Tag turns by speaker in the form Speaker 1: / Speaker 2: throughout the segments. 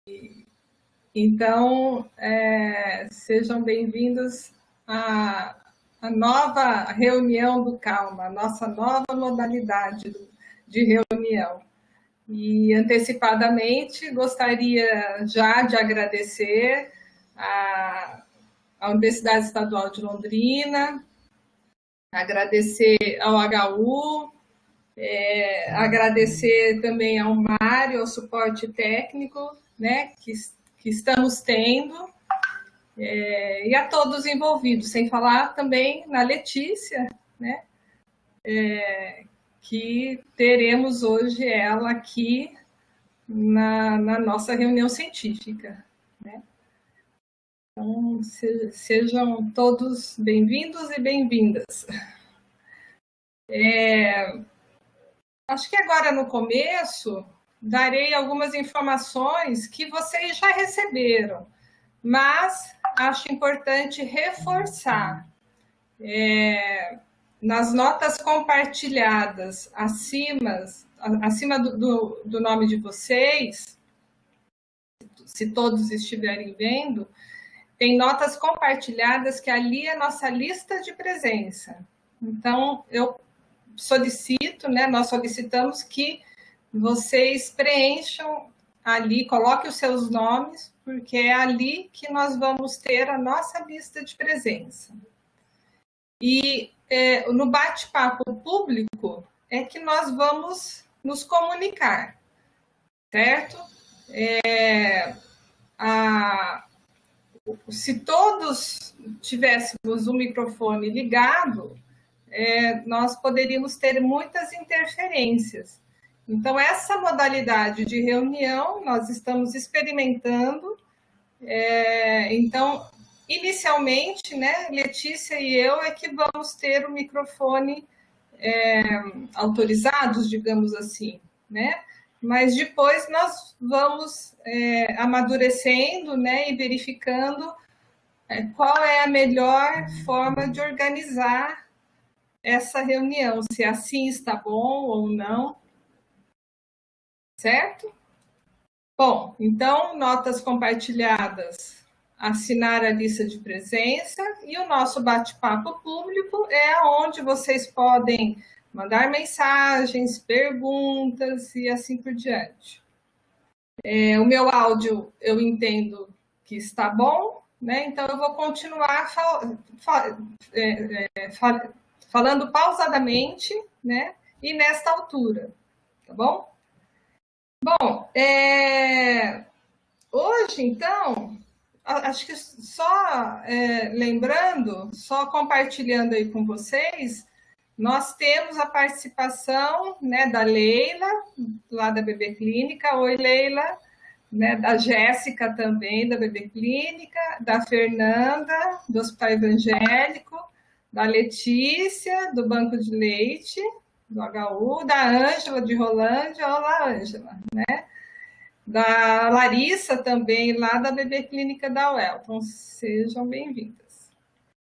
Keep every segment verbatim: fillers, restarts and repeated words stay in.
Speaker 1: Então, é, sejam bem-vindos à, à nova reunião do Calma, a nossa nova modalidade de reunião. E, antecipadamente, gostaria já de agradecer a, a Universidade Estadual de Londrina, agradecer ao H U, é, agradecer também ao Mário, ao suporte técnico, né, que que estamos tendo, é, e a todos envolvidos, sem falar também na Letícia, né, é, que teremos hoje ela aqui na, na nossa reunião científica, né. Então, se, sejam todos bem-vindos e bem-vindas. É, acho que agora no começo darei algumas informações que vocês já receberam, mas acho importante reforçar. É, nas notas compartilhadas acima, acima do, do, do nome de vocês, se todos estiverem vendo, tem notas compartilhadas que ali é a nossa lista de presença. Então, eu solicito, né, nós solicitamos que vocês preencham ali, coloquem os seus nomes, porque é ali que nós vamos ter a nossa lista de presença. E é, no bate-papo público é que nós vamos nos comunicar, certo? É, a, se todos tivéssemos o microfone ligado, é, nós poderíamos ter muitas interferências. Então, essa modalidade de reunião nós estamos experimentando. É, então, inicialmente, né, Letícia e eu é que vamos ter o microfone é, autorizados, digamos assim, né? Mas depois nós vamos é, amadurecendo, né, e verificando é, qual é a melhor forma de organizar essa reunião, se assim está bom ou não. Certo? Bom, então, notas compartilhadas, assinar a lista de presença, e o nosso bate-papo público é onde vocês podem mandar mensagens, perguntas e assim por diante. É, o meu áudio eu entendo que está bom, né? Então eu vou continuar fal fal é, é, fal falando pausadamente, né? E nesta altura, tá bom? Bom, é, hoje, então, acho que só é, lembrando, só compartilhando aí com vocês, nós temos a participação, né, da Leila, lá da B B Clínica. Oi, Leila, né, da Jéssica também, da B B Clínica, da Fernanda, do Hospital Evangélico, da Letícia, do Banco de Leite, do H U, da Ângela de Rolândia. Olá, Ângela, né? Da Larissa também, lá da B B Clínica da U E L. Então, sejam bem-vindas.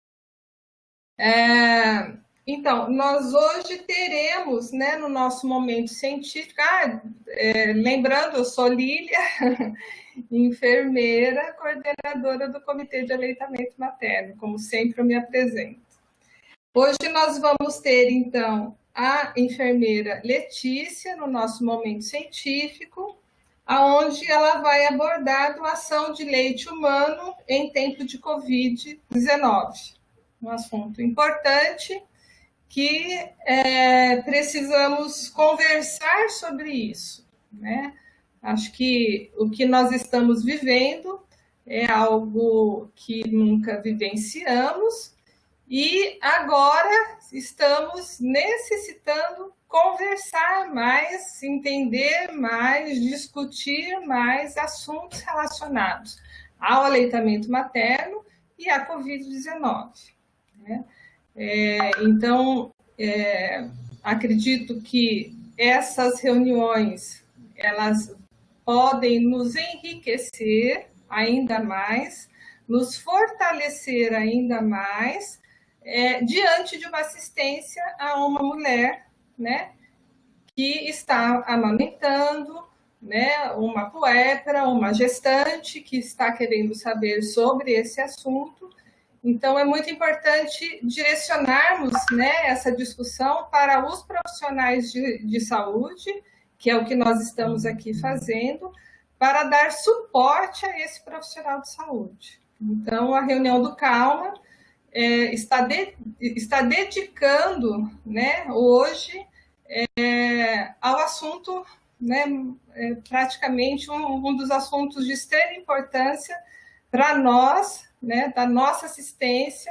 Speaker 1: É, então, nós hoje teremos, né, no nosso momento científico, ah, é, lembrando, eu sou Lília, enfermeira, coordenadora do Comitê de Aleitamento Materno, como sempre eu me apresento. Hoje nós vamos ter, então, a enfermeira Letícia, no nosso momento científico, aonde ela vai abordar a doação de leite humano em tempo de covid dezenove. Um assunto importante que é, precisamos conversar sobre isso, né? Acho que o que nós estamos vivendo é algo que nunca vivenciamos, e agora estamos necessitando conversar mais, entender mais, discutir mais assuntos relacionados ao aleitamento materno e à covid dezenove. Né? É, então, é, acredito que essas reuniões, elas podem nos enriquecer ainda mais, nos fortalecer ainda mais, É, diante de uma assistência a uma mulher, né, que está amamentando né, uma puérpera, uma gestante que está querendo saber sobre esse assunto. Então, é muito importante direcionarmos, né, essa discussão para os profissionais de, de saúde, que é o que nós estamos aqui fazendo, para dar suporte a esse profissional de saúde. Então, a reunião do Calma é, está, de, está dedicando, né, hoje é, ao assunto, né, é, praticamente um, um dos assuntos de extrema importância para nós, né, da nossa assistência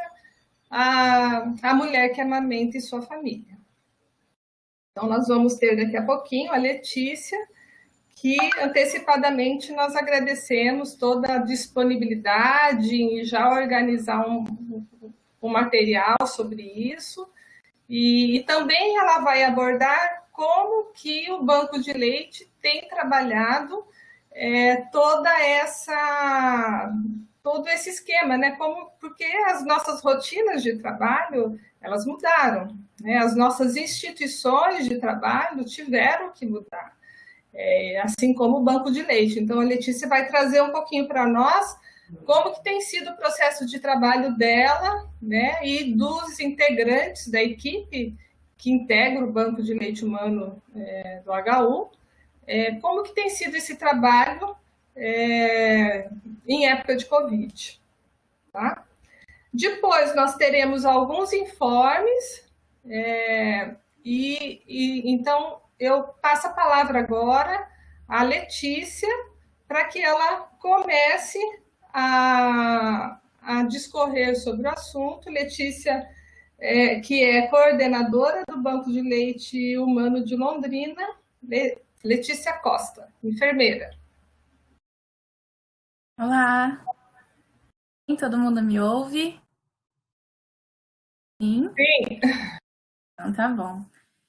Speaker 1: à, à mulher que amamenta e sua família. Então, nós vamos ter daqui a pouquinho a Letícia, que antecipadamente nós agradecemos toda a disponibilidade em já organizar um, um material sobre isso, e, e também ela vai abordar como que o Banco de Leite tem trabalhado é, toda essa, todo esse esquema, né? Como, porque as nossas rotinas de trabalho, elas mudaram, né? As nossas instituições de trabalho tiveram que mudar. É, assim como o Banco de Leite. Então, a Letícia vai trazer um pouquinho para nós como que tem sido o processo de trabalho dela, né, e dos integrantes da equipe que integra o Banco de Leite Humano é, do H U, é, como que tem sido esse trabalho é, em época de Covid. Tá? Depois, nós teremos alguns informes, é, e, e então, eu passo a palavra agora à Letícia, para que ela comece a, a discorrer sobre o assunto. Letícia, é, que é coordenadora do Banco de Leite Humano de Londrina. Letícia Costa, enfermeira.
Speaker 2: Olá, todo mundo me ouve? Sim?
Speaker 1: Sim.
Speaker 2: Então tá bom.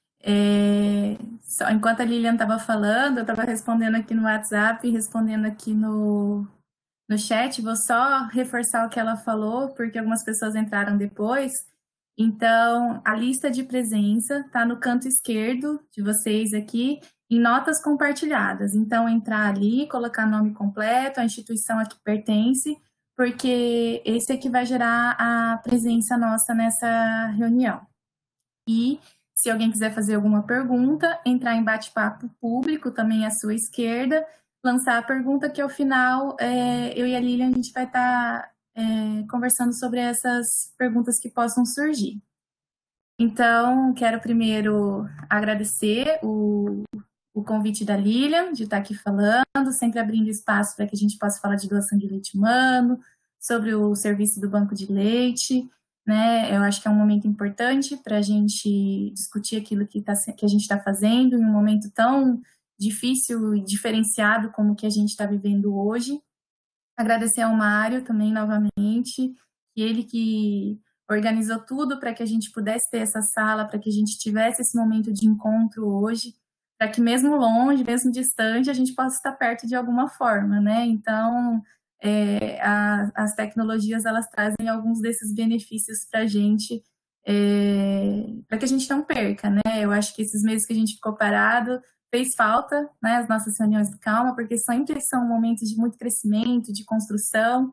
Speaker 2: É, só, enquanto a Lilian estava falando, eu estava respondendo aqui no WhatsApp, respondendo aqui no, no chat. Vou só reforçar o que ela falou, porque algumas pessoas entraram depois. Então, a lista de presença está no canto esquerdo de vocês aqui, em notas compartilhadas. Então, entrar ali, colocar nome completo, a instituição a que pertence, porque esse é que vai gerar a presença nossa nessa reunião. E se alguém quiser fazer alguma pergunta, entrar em bate-papo público, também à sua esquerda, lançar a pergunta que ao final é, eu e a Lilian a gente vai estar tá, é, conversando sobre essas perguntas que possam surgir. Então, quero primeiro agradecer o, o convite da Lilian de estar tá aqui falando, sempre abrindo espaço para que a gente possa falar de doação de leite humano, sobre o serviço do Banco de Leite, né? Eu acho que é um momento importante para a gente discutir aquilo que, tá, que a gente está fazendo em um momento tão difícil e diferenciado como que a gente está vivendo hoje. Agradecer ao Mário também novamente, que ele que organizou tudo para que a gente pudesse ter essa sala, para que a gente tivesse esse momento de encontro hoje, para que mesmo longe, mesmo distante, a gente possa estar perto de alguma forma, né? Então, é, a, as tecnologias, elas trazem alguns desses benefícios para a gente, é, para que a gente não perca, né? Eu acho que esses meses que a gente ficou parado, fez falta, né, as nossas reuniões de calma, porque sempre são momentos de muito crescimento, de construção,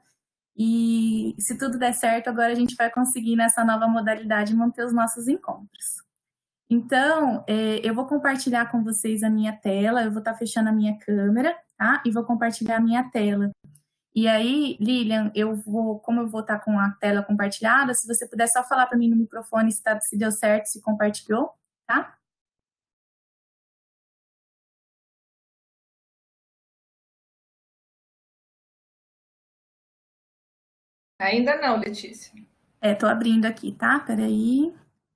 Speaker 2: e se tudo der certo, agora a gente vai conseguir, nessa nova modalidade, manter os nossos encontros. Então, é, eu vou compartilhar com vocês a minha tela, eu vou estar fechando a minha câmera, tá? E vou compartilhar a minha tela. E aí, Lilian, eu vou, como eu vou estar com a tela compartilhada, se você puder só falar para mim no microfone se, tá, se deu certo, se compartilhou, tá?
Speaker 1: Ainda não, Letícia.
Speaker 2: É, tô abrindo aqui, tá? Peraí.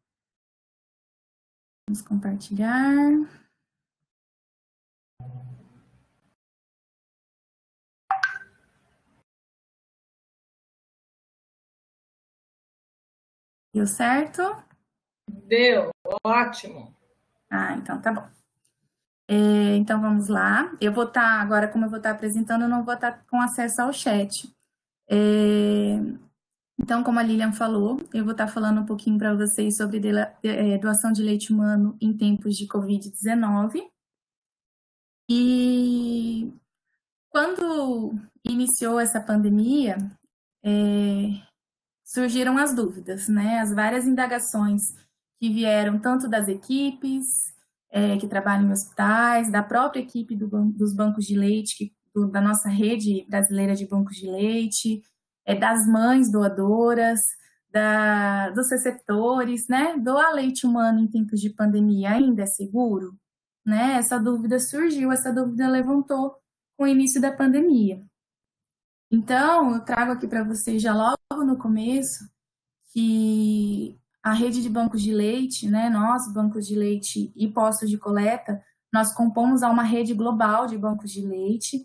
Speaker 2: Vamos compartilhar. Deu certo?
Speaker 1: Deu, ótimo.
Speaker 2: Ah, então tá bom. É, então vamos lá. Eu vou estar, tá, agora como eu vou estar tá apresentando, eu não vou estar tá com acesso ao chat. É, então, como a Lilian falou, eu vou estar tá falando um pouquinho para vocês sobre de, é, doação de leite humano em tempos de covid dezenove. E quando iniciou essa pandemia, é, surgiram as dúvidas, né? As várias indagações que vieram tanto das equipes é, que trabalham em hospitais, da própria equipe do, dos bancos de leite, que, do, da nossa rede brasileira de bancos de leite, é, das mães doadoras, da, dos receptores, né? Doar leite humano em tempos de pandemia ainda é seguro? Né? Essa dúvida surgiu, essa dúvida levantou com o início da pandemia. Então, eu trago aqui para vocês já logo no começo que a rede de bancos de leite, né, nós, bancos de leite e postos de coleta, nós compomos a uma rede global de bancos de leite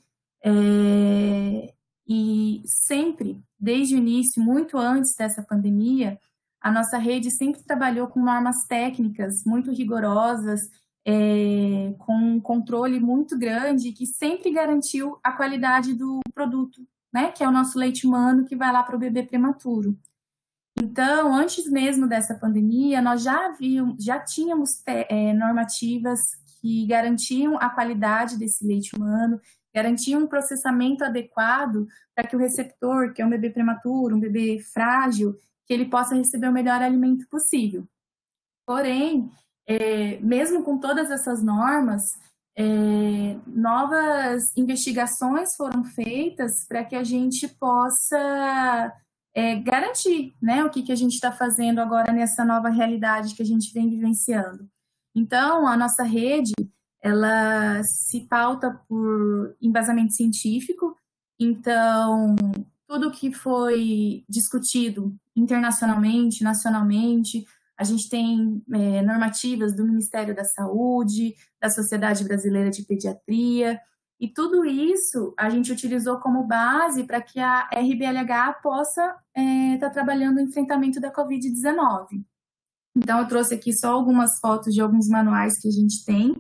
Speaker 2: é, e sempre, desde o início, muito antes dessa pandemia, a nossa rede sempre trabalhou com normas técnicas muito rigorosas, é, com um controle muito grande, que sempre garantiu a qualidade do produto, né, que é o nosso leite humano que vai lá para o bebê prematuro. Então, antes mesmo dessa pandemia, nós já havíamos, já tínhamos é, normativas que garantiam a qualidade desse leite humano, garantiam um processamento adequado para que o receptor, que é um bebê prematuro, um bebê frágil, que ele possa receber o melhor alimento possível. Porém, é, mesmo com todas essas normas, é, novas investigações foram feitas para que a gente possa é, garantir, né, o que, que a gente está fazendo agora nessa nova realidade que a gente vem vivenciando. Então, a nossa rede, ela se pauta por embasamento científico, então, tudo que foi discutido internacionalmente, nacionalmente, a gente tem é, normativas do Ministério da Saúde, da Sociedade Brasileira de Pediatria, e tudo isso a gente utilizou como base para que a R B L H possa estar é, tá trabalhando no enfrentamento da covid dezenove. Então, eu trouxe aqui só algumas fotos de alguns manuais que a gente tem,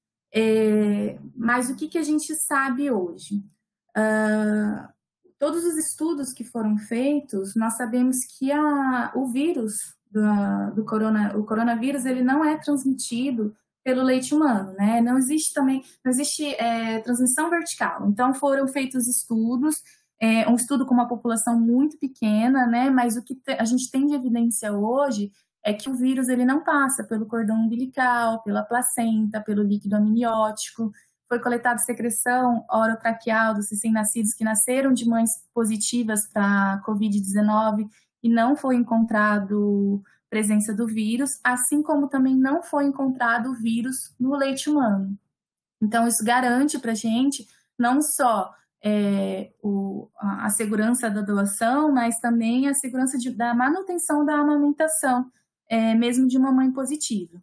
Speaker 2: é, mas o que, que a gente sabe hoje? Uh, todos os estudos que foram feitos, nós sabemos que a, o vírus do, do corona, o coronavírus, ele não é transmitido pelo leite humano, né? Não existe também, não existe é, transmissão vertical. Então, foram feitos estudos, é, um estudo com uma população muito pequena, né? Mas o que te, a gente tem de evidência hoje é que o vírus, ele não passa pelo cordão umbilical, pela placenta, pelo líquido amniótico. Foi coletada secreção orotraqueal dos recém-nascidos que nasceram de mães positivas para covid dezenove e não foi encontrado presença do vírus, assim como também não foi encontrado o vírus no leite humano. Então, isso garante para a gente não só é, o, a segurança da doação, mas também a segurança de, da manutenção da amamentação, é, mesmo de uma mãe positiva.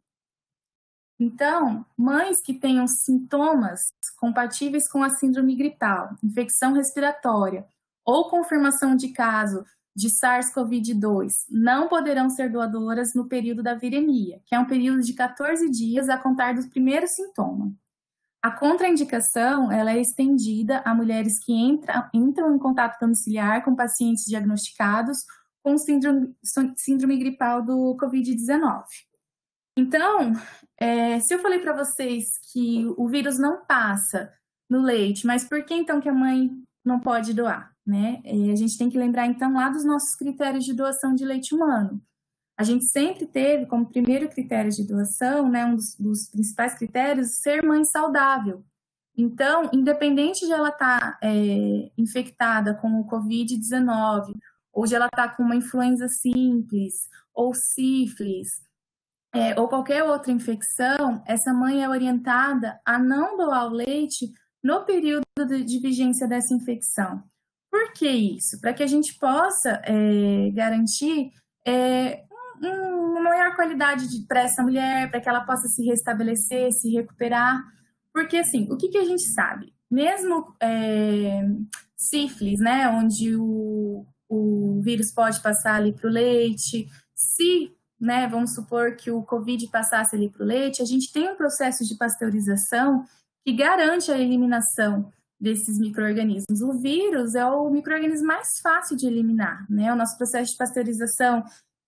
Speaker 2: Então, mães que tenham sintomas compatíveis com a síndrome gripal, infecção respiratória ou confirmação de caso de SARS-CoV dois não poderão ser doadoras no período da viremia, que é um período de quatorze dias a contar do primeiro sintoma. A contraindicação ela é estendida a mulheres que entra, entram em contato domiciliar com pacientes diagnosticados com síndrome, síndrome gripal do covid dezenove. Então, é, se eu falei para vocês que o vírus não passa no leite, mas por que então que a mãe não pode doar, né? E a gente tem que lembrar então lá dos nossos critérios de doação de leite humano. A gente sempre teve como primeiro critério de doação, né, um dos, dos principais critérios, ser mãe saudável. Então, independente de ela estar é, infectada com o covid dezenove, ou de ela estar com uma influenza simples, ou sífilis, É, ou qualquer outra infecção, essa mãe é orientada a não doar o leite no período de, de vigência dessa infecção. Por que isso? Para que a gente possa é, garantir é, um, uma maior qualidade para essa mulher, para que ela possa se restabelecer, se recuperar. Porque, assim, o que, que a gente sabe? Mesmo é, sífilis, né, onde o, o vírus pode passar ali para o leite, se né, vamos supor que o Covid passasse ali para o leite, a gente tem um processo de pasteurização que garante a eliminação desses micro-organismos. O vírus é o micro-organismo mais fácil de eliminar, né? O nosso processo de pasteurização,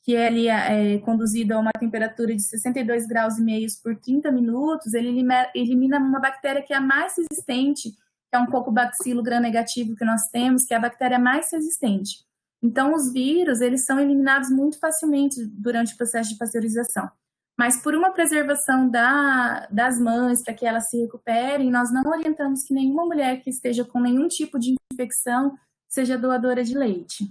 Speaker 2: que ele é conduzido a uma temperatura de sessenta e dois graus e meio por trinta minutos, ele elimina uma bactéria que é a mais resistente, que é um Coccobacilo gram-negativo que nós temos, que é a bactéria mais resistente. Então, os vírus, eles são eliminados muito facilmente durante o processo de pasteurização. Mas por uma preservação da, das mães, para que elas se recuperem, nós não orientamos que nenhuma mulher que esteja com nenhum tipo de infecção seja doadora de leite.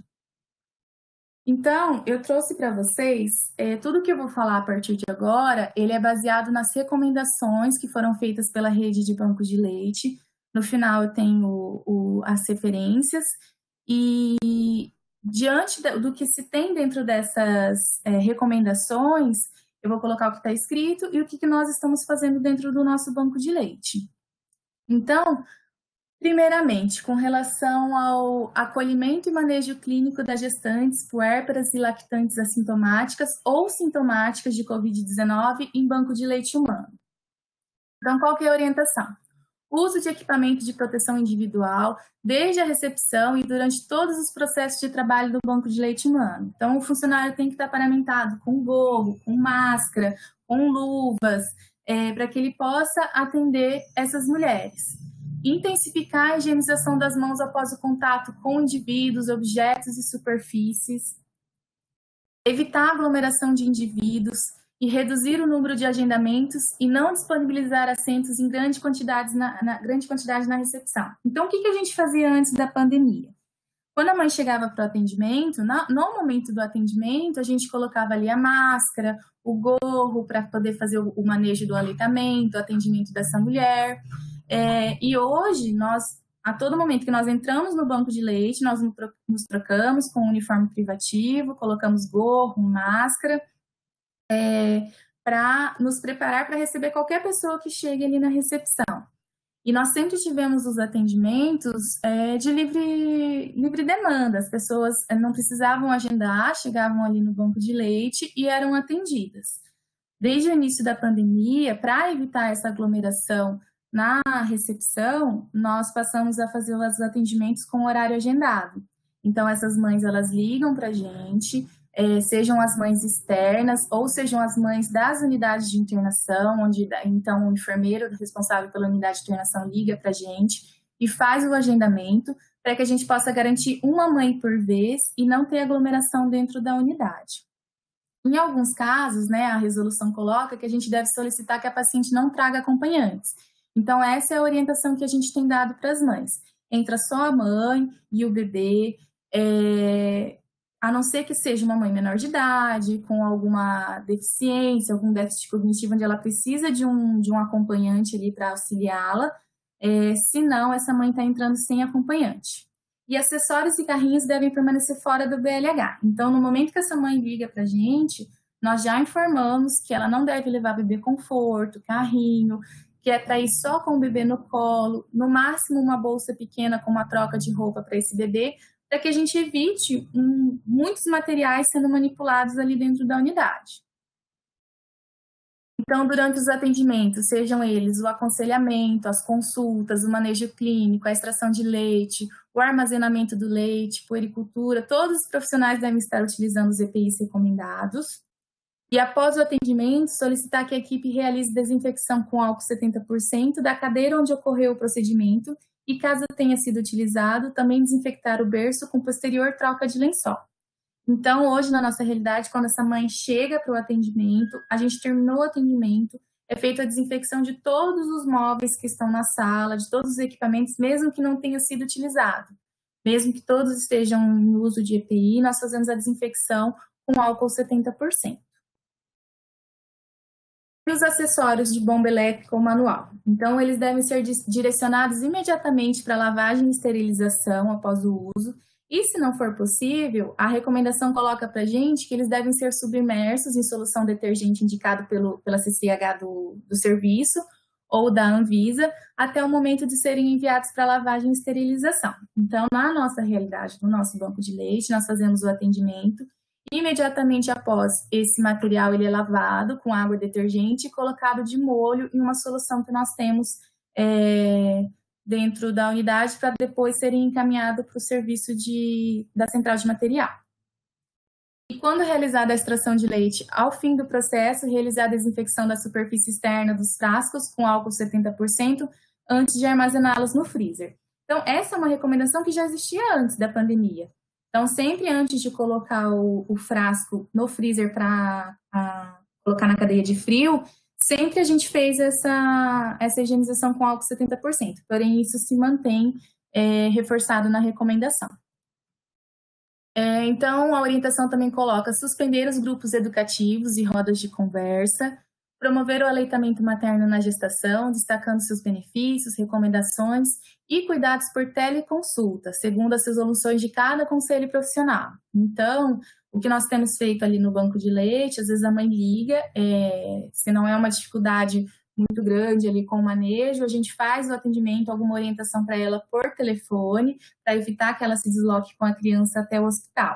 Speaker 2: Então, eu trouxe para vocês, é, tudo que eu vou falar a partir de agora, ele é baseado nas recomendações que foram feitas pela rede de bancos de leite. No final eu tenho o, o, as referências e diante do que se tem dentro dessas é, recomendações, eu vou colocar o que está escrito e o que, que nós estamos fazendo dentro do nosso banco de leite. Então, primeiramente, com relação ao acolhimento e manejo clínico das gestantes, puérperas e lactantes assintomáticas ou sintomáticas de covid dezenove em banco de leite humano. Então, qual que é a orientação? Uso de equipamento de proteção individual, desde a recepção e durante todos os processos de trabalho do banco de leite humano. Então, o funcionário tem que estar paramentado com gorro, com máscara, com luvas, é, para que ele possa atender essas mulheres. Intensificar a higienização das mãos após o contato com indivíduos, objetos e superfícies. Evitar a aglomeração de indivíduos e reduzir o número de agendamentos e não disponibilizar assentos em grande quantidade na, na, grande quantidade na recepção. Então, o que, que a gente fazia antes da pandemia? Quando a mãe chegava para o atendimento, no, no momento do atendimento, a gente colocava ali a máscara, o gorro para poder fazer o, o manejo do aleitamento, o atendimento dessa mulher. É, e hoje, nós, a todo momento que nós entramos no banco de leite, nós nos trocamos com um uniforme privativo, colocamos gorro, máscara, é, para nos preparar para receber qualquer pessoa que chegue ali na recepção. E nós sempre tivemos os atendimentos é, de livre, livre demanda, as pessoas não precisavam agendar, chegavam ali no banco de leite e eram atendidas. Desde o início da pandemia, para evitar essa aglomeração na recepção, nós passamos a fazer os atendimentos com horário agendado. Então, essas mães, elas ligam para a gente, é, sejam as mães externas ou sejam as mães das unidades de internação, onde, então, o enfermeiro responsável pela unidade de internação liga para a gente e faz o agendamento para que a gente possa garantir uma mãe por vez e não ter aglomeração dentro da unidade. Em alguns casos, né, a resolução coloca que a gente deve solicitar que a paciente não traga acompanhantes. Então, essa é a orientação que a gente tem dado para as mães. Entra só a mãe e o bebê, é, a não ser que seja uma mãe menor de idade, com alguma deficiência, algum déficit cognitivo, onde ela precisa de um, de um acompanhante ali para auxiliá-la, é, senão essa mãe está entrando sem acompanhante. E acessórios e carrinhos devem permanecer fora do B L H. Então, no momento que essa mãe liga para a gente, nós já informamos que ela não deve levar bebê conforto, carrinho, que é para ir só com o bebê no colo, no máximo uma bolsa pequena com uma troca de roupa para esse bebê, para que a gente evite um, muitos materiais sendo manipulados ali dentro da unidade. Então, durante os atendimentos, sejam eles o aconselhamento, as consultas, o manejo clínico, a extração de leite, o armazenamento do leite, puericultura, todos os profissionais devem estar utilizando os E P Is recomendados. E após o atendimento, solicitar que a equipe realize desinfecção com álcool setenta por cento da cadeira onde ocorreu o procedimento e, caso tenha sido utilizado, também desinfectar o berço com posterior troca de lençol. Então, hoje, na nossa realidade, quando essa mãe chega para o atendimento, a gente terminou o atendimento, é feita a desinfecção de todos os móveis que estão na sala, de todos os equipamentos, mesmo que não tenha sido utilizado. Mesmo que todos estejam no uso de E P I, nós fazemos a desinfecção com álcool setenta por cento. E os acessórios de bomba elétrica ou manual. Então, eles devem ser direcionados imediatamente para lavagem e esterilização após o uso. E, se não for possível, a recomendação coloca para a gente que eles devem ser submersos em solução detergente indicado pelo, pela C C H do, do serviço ou da Anvisa, até o momento de serem enviados para lavagem e esterilização. Então, na nossa realidade, no nosso banco de leite, nós fazemos o atendimento. Imediatamente após esse material, ele é lavado com água e detergente e colocado de molho em uma solução que nós temos é, dentro da unidade para depois serem encaminhados para o serviço de, da central de material. E quando realizada a extração de leite, ao fim do processo, realizar a desinfecção da superfície externa dos frascos com álcool setenta por cento antes de armazená-los no freezer. Então, essa é uma recomendação que já existia antes da pandemia. Então, sempre antes de colocar o, o frasco no freezer para colocar na cadeia de frio, sempre a gente fez essa, essa higienização com álcool setenta por cento. Porém, isso se mantém é, reforçado na recomendação. É, então, a orientação também coloca suspender os grupos educativos e rodas de conversa, promover o aleitamento materno na gestação, destacando seus benefícios, recomendações e cuidados por teleconsulta, segundo as resoluções de cada conselho profissional. Então, o que nós temos feito ali no banco de leite, às vezes a mãe liga, é, se não é uma dificuldade muito grande ali com o manejo, a gente faz o atendimento, alguma orientação para ela por telefone, para evitar que ela se desloque com a criança até o hospital.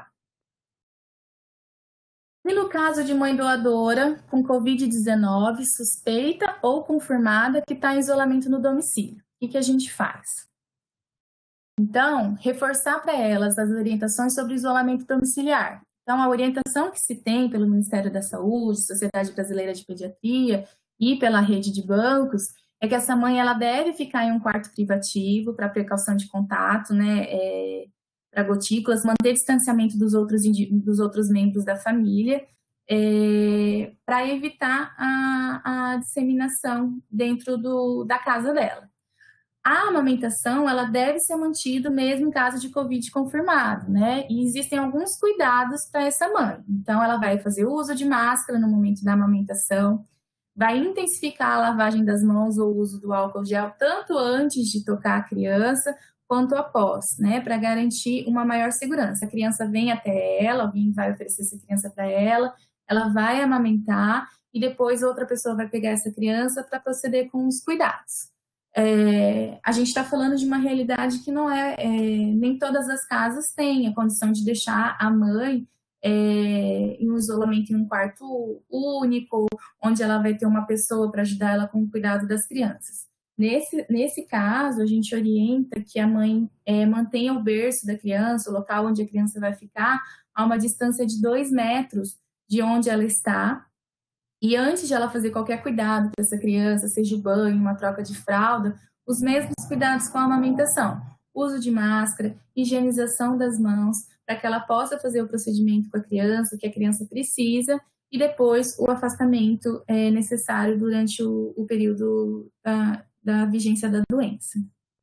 Speaker 2: E no caso de mãe doadora com covid dezenove, suspeita ou confirmada que está em isolamento no domicílio, o que, que a gente faz? Então, reforçar para elas as orientações sobre isolamento domiciliar. Então, a orientação que se tem pelo Ministério da Saúde, Sociedade Brasileira de Pediatria e pela rede de bancos é que essa mãe ela deve ficar em um quarto privativo para precaução de contato, né? É, para gotículas, manter distanciamento dos outros, dos outros membros da família, é, para evitar a, a disseminação dentro do, da casa dela. A amamentação, ela deve ser mantida mesmo em caso de Covid confirmado, né? E existem alguns cuidados para essa mãe. Então, ela vai fazer uso de máscara no momento da amamentação, vai intensificar a lavagem das mãos ou o uso do álcool gel, tanto antes de tocar a criança, quanto após, né, para garantir uma maior segurança. A criança vem até ela, alguém vai oferecer essa criança para ela, ela vai amamentar e depois outra pessoa vai pegar essa criança para proceder com os cuidados. É, a gente está falando de uma realidade que não é, é, nem todas as casas têm a condição de deixar a mãe é, em um isolamento em um quarto único, onde ela vai ter uma pessoa para ajudar ela com o cuidado das crianças. Nesse, nesse caso, a gente orienta que a mãe é, mantenha o berço da criança, o local onde a criança vai ficar, a uma distância de dois metros de onde ela está. E antes de ela fazer qualquer cuidado para essa criança, seja o banho, uma troca de fralda, os mesmos cuidados com a amamentação. Uso de máscara, higienização das mãos, para que ela possa fazer o procedimento com a criança, o que a criança precisa, e depois o afastamento é necessário durante o, o período da, da vigência da doença.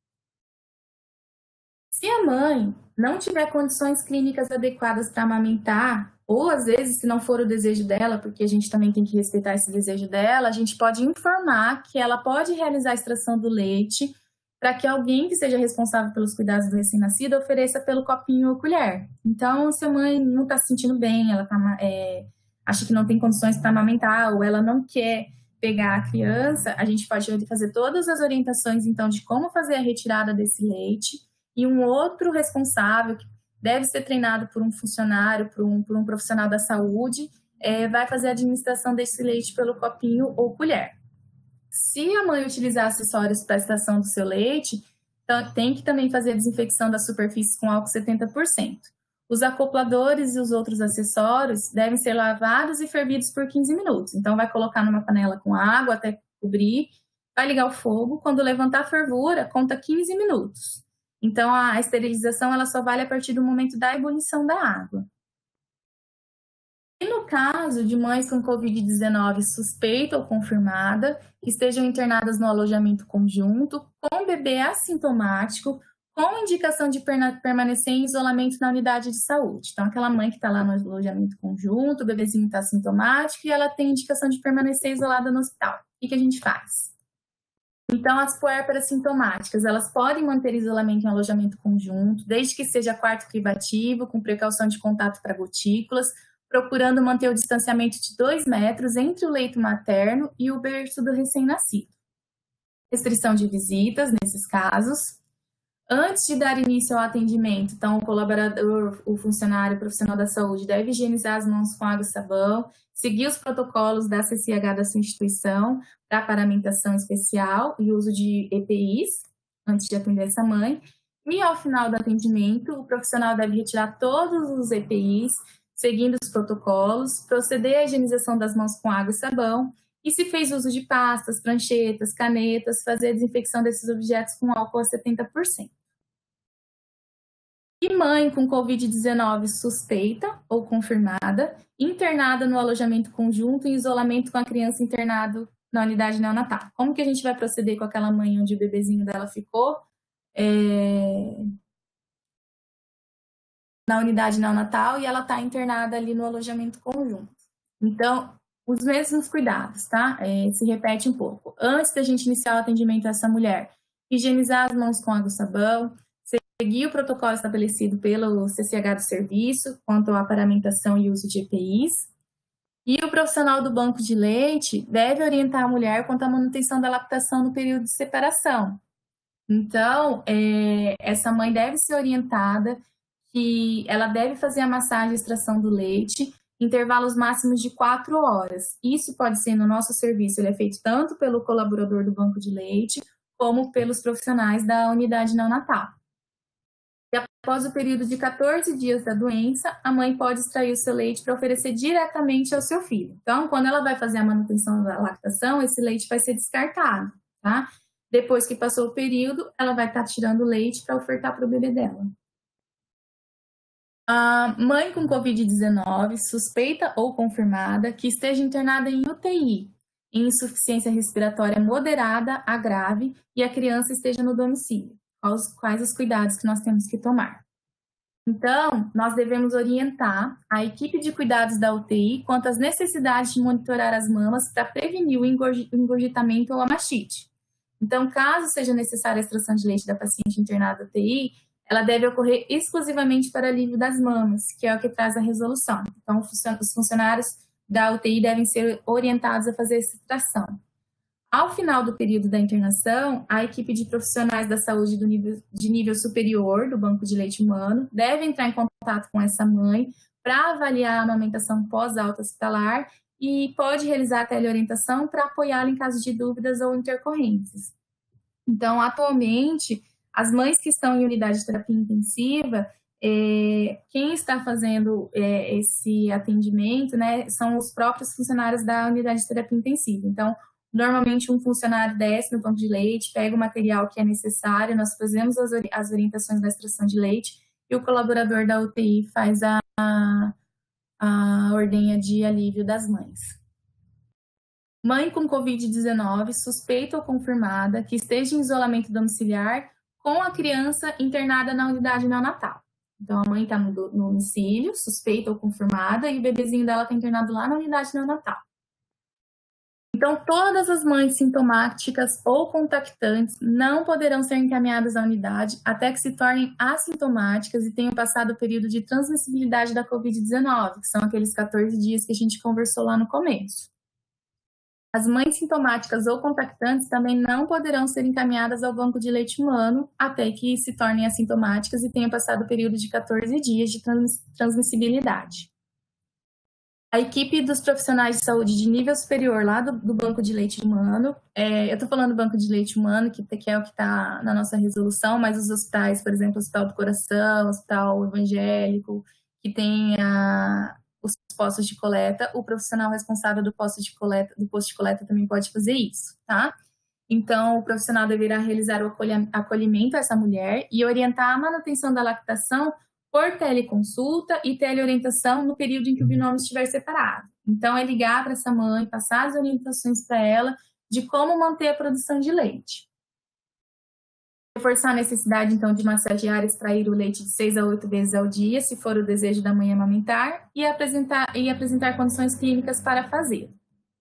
Speaker 2: Se a mãe não tiver condições clínicas adequadas para amamentar, ou às vezes, se não for o desejo dela, porque a gente também tem que respeitar esse desejo dela, a gente pode informar que ela pode realizar a extração do leite para que alguém que seja responsável pelos cuidados do recém-nascido ofereça pelo copinho ou colher. Então, se a mãe não está se sentindo bem, ela tá, é, acha que não tem condições para amamentar, ou ela não quer pegar a criança, a gente pode fazer todas as orientações, então, de como fazer a retirada desse leite, e um outro responsável, que deve ser treinado por um funcionário, por um, por um profissional da saúde, é, vai fazer a administração desse leite pelo copinho ou colher. Se a mãe utilizar acessórios para a extração do seu leite, então, tem que também fazer a desinfecção das superfícies com álcool setenta por cento. Os acopladores e os outros acessórios devem ser lavados e fervidos por quinze minutos. Então, vai colocar numa panela com água até cobrir, vai ligar o fogo. Quando levantar a fervura, conta quinze minutos. Então, a esterilização ela só vale a partir do momento da ebulição da água. E no caso de mães com covid dezenove suspeita ou confirmada, que estejam internadas no alojamento conjunto, com bebê assintomático, com indicação de permanecer em isolamento na unidade de saúde. Então, aquela mãe que está lá no alojamento conjunto, o bebezinho está assintomático e ela tem indicação de permanecer isolada no hospital. O que, que a gente faz? Então, as puérperas sintomáticas, elas podem manter isolamento em alojamento conjunto, desde que seja quarto privativo, com precaução de contato para gotículas, procurando manter o distanciamento de dois metros entre o leito materno e o berço do recém-nascido. Restrição de visitas, nesses casos. Antes de dar início ao atendimento, então, o colaborador, o funcionário, o profissional da saúde deve higienizar as mãos com água e sabão, seguir os protocolos da C C H da sua instituição para paramentação especial e uso de E P Is, antes de atender essa mãe. E ao final do atendimento, o profissional deve retirar todos os E P Is, seguindo os protocolos, proceder à higienização das mãos com água e sabão, e se fez uso de pastas, pranchetas, canetas, fazer a desinfecção desses objetos com álcool a setenta por cento. E mãe com covid dezenove suspeita ou confirmada, internada no alojamento conjunto em isolamento com a criança internado na unidade neonatal. Como que a gente vai proceder com aquela mãe onde o bebezinho dela ficou é... na unidade neonatal e ela está internada ali no alojamento conjunto? Então, os mesmos cuidados, tá? É, se repete um pouco. Antes da gente iniciar o atendimento a essa mulher, higienizar as mãos com água e sabão, seguir o protocolo estabelecido pelo C C H do serviço quanto à paramentação e uso de E P Is. E o profissional do banco de leite deve orientar a mulher quanto à manutenção da lactação no período de separação. Então, é, essa mãe deve ser orientada que ela deve fazer a massagem e extração do leite em intervalos máximos de quatro horas. Isso pode ser no nosso serviço, ele é feito tanto pelo colaborador do banco de leite como pelos profissionais da unidade neonatal. E após o período de quatorze dias da doença, a mãe pode extrair o seu leite para oferecer diretamente ao seu filho. Então, quando ela vai fazer a manutenção da lactação, esse leite vai ser descartado, tá? Depois que passou o período, ela vai estar tirando o leite para ofertar para o bebê dela. A mãe com covid dezenove, suspeita ou confirmada, que esteja internada em U T I, em insuficiência respiratória moderada a grave, e a criança esteja no domicílio. Quais, quais os cuidados que nós temos que tomar? Então, nós devemos orientar a equipe de cuidados da U T I quanto às necessidades de monitorar as mamas para prevenir o engurgitamento ou a mastite. Então, caso seja necessária a extração de leite da paciente internada da U T I, ela deve ocorrer exclusivamente para alívio das mamas, que é o que traz a resolução. Então, os funcionários da U T I devem ser orientados a fazer essa extração. Ao final do período da internação, a equipe de profissionais da saúde do nível, de nível superior do banco de leite humano deve entrar em contato com essa mãe para avaliar a amamentação pós-alta hospitalar e pode realizar a teleorientação para apoiá-la em caso de dúvidas ou intercorrências. Então, atualmente, as mães que estão em unidade de terapia intensiva, é, quem está fazendo é, esse atendimento, né, são os próprios funcionários da unidade de terapia intensiva. Então, normalmente um funcionário desce no banco de leite, pega o material que é necessário, nós fazemos as, as orientações da extração de leite e o colaborador da U T I faz a, a, a ordenha de alívio das mães. Mãe com covid dezenove, suspeita ou confirmada, que esteja em isolamento domiciliar com a criança internada na unidade neonatal. Então, a mãe está no, no domicílio, suspeita ou confirmada, e o bebezinho dela está internado lá na unidade neonatal. Então, todas as mães sintomáticas ou contactantes não poderão ser encaminhadas à unidade até que se tornem assintomáticas e tenham passado o período de transmissibilidade da covid dezenove, que são aqueles quatorze dias que a gente conversou lá no começo. As mães sintomáticas ou contactantes também não poderão ser encaminhadas ao banco de leite humano até que se tornem assintomáticas e tenham passado o período de quatorze dias de trans- transmissibilidade. A equipe dos profissionais de saúde de nível superior lá do, do banco de leite humano, é, eu estou falando banco de leite humano, que, que é o que está na nossa resolução, mas os hospitais, por exemplo, o Hospital do Coração, o Hospital Evangélico, que tem a, os postos de coleta, o profissional responsável do posto de coleta, do posto de coleta também pode fazer isso, tá? Então, o profissional deverá realizar o acolhimento a essa mulher e orientar a manutenção da lactação por teleconsulta e teleorientação no período em que o binômio estiver separado. Então, é ligar para essa mãe, passar as orientações para ela de como manter a produção de leite. Reforçar a necessidade, então, de massagear e extrair o leite de seis a oito vezes ao dia, se for o desejo da mãe amamentar, e apresentar, e apresentar condições clínicas para fazer.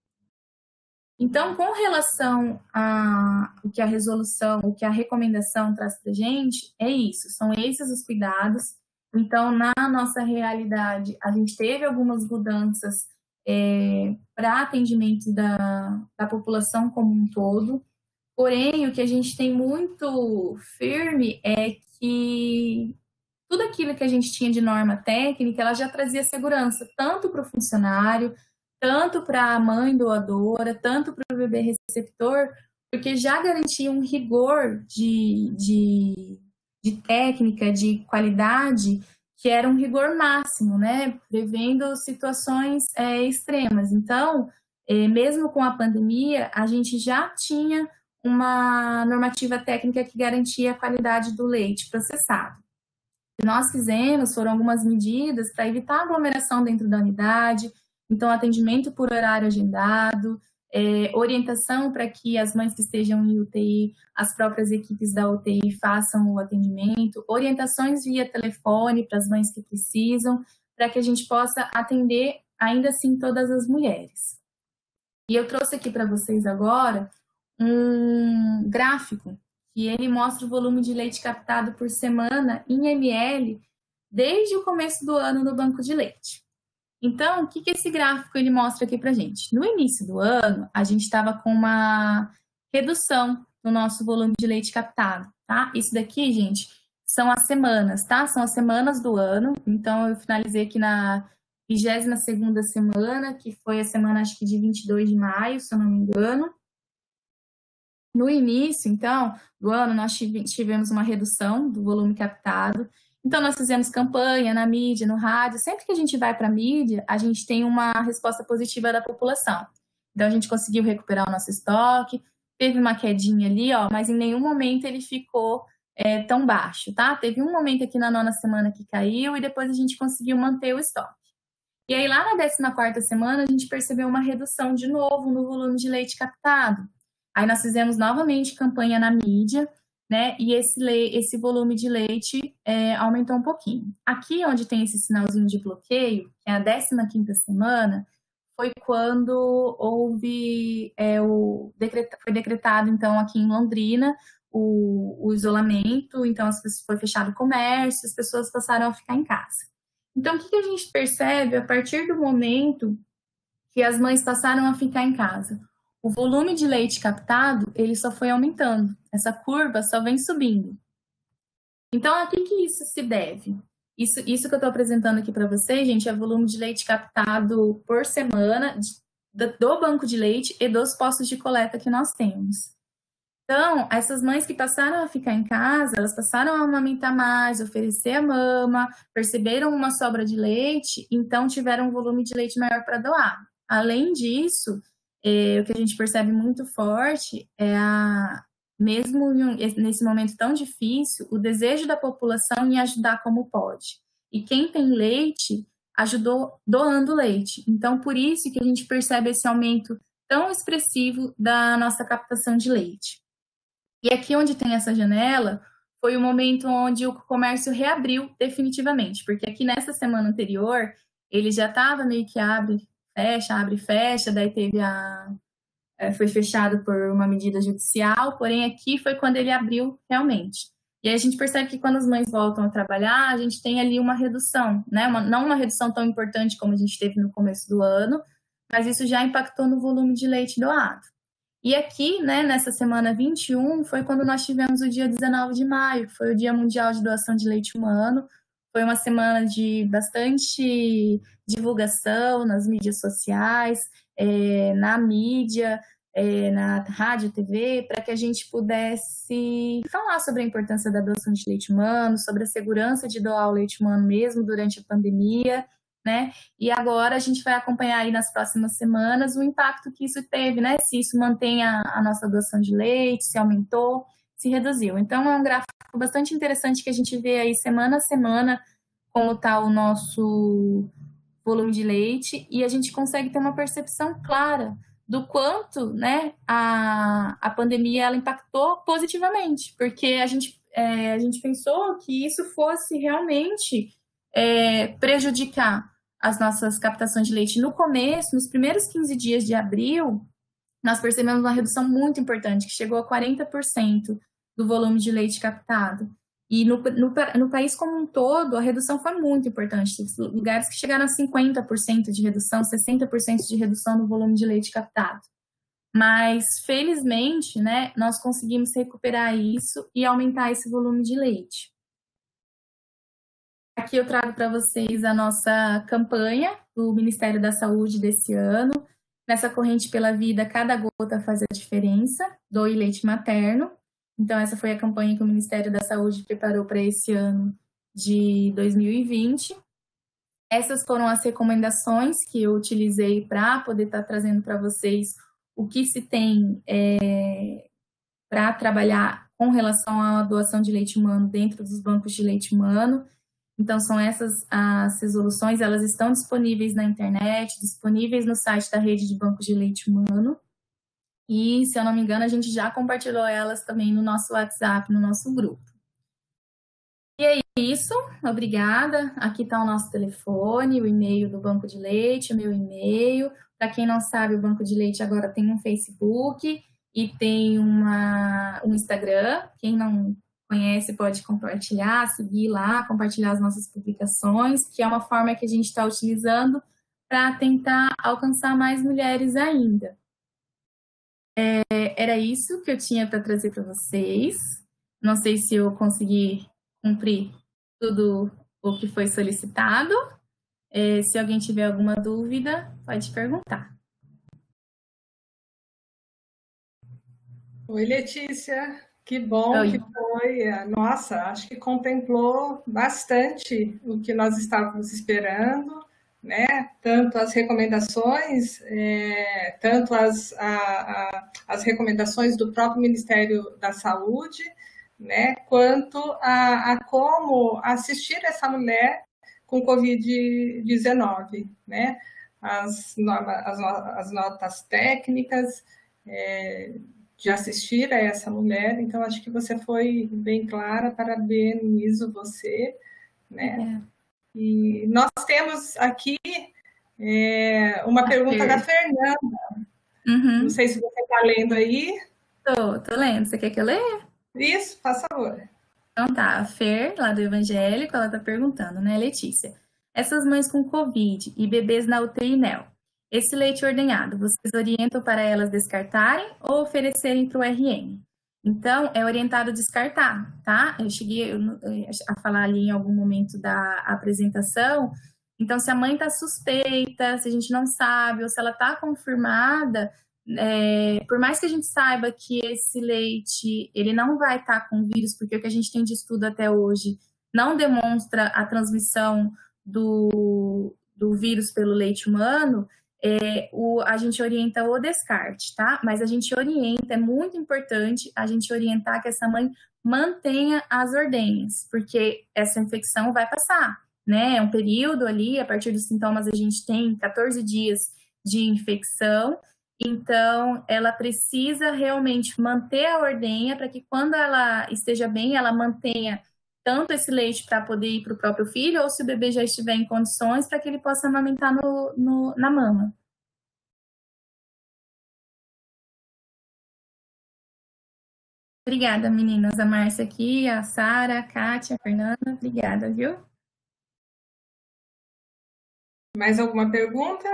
Speaker 2: Então, com relação a o que a resolução, o que a recomendação traz para a gente, é isso, são esses os cuidados. Então, na nossa realidade, a gente teve algumas mudanças é, para atendimento da, da população como um todo, porém, o que a gente tem muito firme é que tudo aquilo que a gente tinha de norma técnica, ela já trazia segurança, tanto para o funcionário, tanto para a mãe doadora, tanto para o bebê receptor, porque já garantia um rigor de... de de técnica, de qualidade, que era um rigor máximo, né, prevendo situações é, extremas. Então, é, mesmo com a pandemia, a gente já tinha uma normativa técnica que garantia a qualidade do leite processado. O que nós fizemos foram algumas medidas para evitar aglomeração dentro da unidade, então atendimento por horário agendado, é, orientação para que as mães que estejam em U T I, as próprias equipes da U T I façam o atendimento, orientações via telefone para as mães que precisam, para que a gente possa atender ainda assim todas as mulheres. E eu trouxe aqui para vocês agora um gráfico que ele mostra o volume de leite captado por semana em ml desde o começo do ano no banco de leite. Então, o que, que esse gráfico ele mostra aqui para gente? No início do ano, a gente estava com uma redução no nosso volume de leite captado, tá? Isso daqui, gente, são as semanas, tá? São as semanas do ano. Então, eu finalizei aqui na vigésima segunda semana, que foi a semana, acho que de vinte e dois de maio, se eu não me engano. No início, então, do ano, nós tivemos uma redução do volume captado. Então, nós fizemos campanha na mídia, no rádio. Sempre que a gente vai para a mídia, a gente tem uma resposta positiva da população. Então, a gente conseguiu recuperar o nosso estoque, teve uma quedinha ali, ó, mas em nenhum momento ele ficou é, tão baixo, tá? Teve um momento aqui na nona semana que caiu e depois a gente conseguiu manter o estoque. E aí, lá na décima quarta semana, a gente percebeu uma redução de novo no volume de leite captado. Aí, nós fizemos novamente campanha na mídia, né? E esse, le... esse volume de leite é, aumentou um pouquinho. Aqui, onde tem esse sinalzinho de bloqueio, que é a décima quinta semana, foi quando houve é, o decret... foi decretado, então, aqui em Londrina, o, o isolamento. Então, as pessoas... foi fechado o comércio, as pessoas passaram a ficar em casa. Então, o que, que a gente percebe a partir do momento que as mães passaram a ficar em casa? O volume de leite captado, ele só foi aumentando. Essa curva só vem subindo. Então, a que, que isso se deve? Isso, isso que eu estou apresentando aqui para vocês, gente, é volume de leite captado por semana de, do banco de leite e dos postos de coleta que nós temos. Então, essas mães que passaram a ficar em casa, elas passaram a amamentar mais, oferecer a mama, perceberam uma sobra de leite, então tiveram um volume de leite maior para doar. Além disso, É, o que a gente percebe muito forte é, a, mesmo nesse momento tão difícil, o desejo da população em ajudar como pode. E quem tem leite, ajudou doando leite. Então, por isso que a gente percebe esse aumento tão expressivo da nossa captação de leite. E aqui onde tem essa janela, foi o momento onde o comércio reabriu definitivamente, porque aqui nessa semana anterior, ele já estava meio que abre, fecha, abre e fecha, daí teve a... foi fechado por uma medida judicial, porém aqui foi quando ele abriu realmente. E aí a gente percebe que quando as mães voltam a trabalhar, a gente tem ali uma redução, né? Uma, não uma redução tão importante como a gente teve no começo do ano, mas isso já impactou no volume de leite doado. E aqui, né, nessa semana vinte e um, foi quando nós tivemos o dia dezenove de maio, que foi o Dia Mundial de Doação de Leite Humano. Foi uma semana de bastante divulgação nas mídias sociais, é, na mídia, é, na rádio, T V, para que a gente pudesse falar sobre a importância da doação de leite humano, sobre a segurança de doar o leite humano mesmo durante a pandemia, né? E agora a gente vai acompanhar aí nas próximas semanas o impacto que isso teve, né? Se isso mantém a, a nossa doação de leite, se aumentou, se reduziu. Então, é um gráfico bastante interessante que a gente vê aí semana a semana como está o nosso volume de leite e a gente consegue ter uma percepção clara do quanto, né, a, a pandemia ela impactou positivamente, porque a gente, é, a gente pensou que isso fosse realmente é, prejudicar as nossas captações de leite. No começo, nos primeiros quinze dias de abril, nós percebemos uma redução muito importante, que chegou a quarenta por cento do volume de leite captado. E no, no, no país como um todo, a redução foi muito importante. Teve lugares que chegaram a cinquenta por cento de redução, sessenta por cento de redução no volume de leite captado. Mas, felizmente, né, nós conseguimos recuperar isso e aumentar esse volume de leite. Aqui eu trago para vocês a nossa campanha do Ministério da Saúde desse ano. Nessa corrente pela vida, cada gota faz a diferença, doe leite materno. Então, essa foi a campanha que o Ministério da Saúde preparou para esse ano de dois mil e vinte. Essas foram as recomendações que eu utilizei para poder estar tá trazendo para vocês o que se tem é, para trabalhar com relação à doação de leite humano dentro dos bancos de leite humano. Então, são essas as resoluções, elas estão disponíveis na internet, disponíveis no site da Rede de Bancos de Leite Humano. E, se eu não me engano, a gente já compartilhou elas também no nosso WhatsApp, no nosso grupo. E é isso, obrigada. Aqui está o nosso telefone, o e-mail do Banco de Leite, o meu e-mail. Para quem não sabe, o Banco de Leite agora tem um Facebook e tem uma, um Instagram. Quem não conhece pode compartilhar, seguir lá, compartilhar as nossas publicações, que é uma forma que a gente está utilizando para tentar alcançar mais mulheres ainda. É, era isso que eu tinha para trazer para vocês. Não sei se eu consegui cumprir tudo o que foi solicitado. É, se alguém tiver alguma dúvida, pode perguntar.
Speaker 1: Oi, Letícia. Que bom Oi. que foi. Nossa, acho que contemplou bastante o que nós estávamos esperando, né? Tanto as recomendações, é, tanto as, a, a, as recomendações do próprio Ministério da Saúde, né? Quanto a, a como assistir essa mulher com covid dezenove, né? As, norma, as, as notas técnicas, é, de assistir a essa mulher, então acho que você foi bem clara, parabenizo você, né? É. E nós temos aqui é, uma a pergunta Fer. da Fernanda. Uhum. Não sei se você está lendo aí.
Speaker 2: Tô, tô lendo. Você quer que eu leia?
Speaker 1: Isso, faz favor.
Speaker 2: Então tá, a Fer, lá do Evangélico, ela tá perguntando, né, Letícia? Essas mães com Covid e bebês na U T I N E L, esse leite ordenhado, vocês orientam para elas descartarem ou oferecerem para o R N? Então, é orientado descartar, tá? Eu cheguei a falar ali em algum momento da apresentação. Então, se a mãe está suspeita, se a gente não sabe, ou se ela está confirmada, é, por mais que a gente saiba que esse leite, ele não vai estar tá com vírus, porque o que a gente tem de estudo até hoje não demonstra a transmissão do, do vírus pelo leite humano, É, o, a gente orienta o descarte, tá? Mas a gente orienta, é muito importante a gente orientar que essa mãe mantenha as ordenhas, porque essa infecção vai passar, né? É um período ali, a partir dos sintomas a gente tem quatorze dias de infecção, então ela precisa realmente manter a ordenha para que quando ela esteja bem, ela mantenha tanto esse leite para poder ir para o próprio filho, ou se o bebê já estiver em condições, para que ele possa amamentar no, no, na mama. Obrigada, meninas. A Márcia aqui, a Sara, a Kátia, a Fernanda. Obrigada, viu?
Speaker 1: Mais alguma pergunta?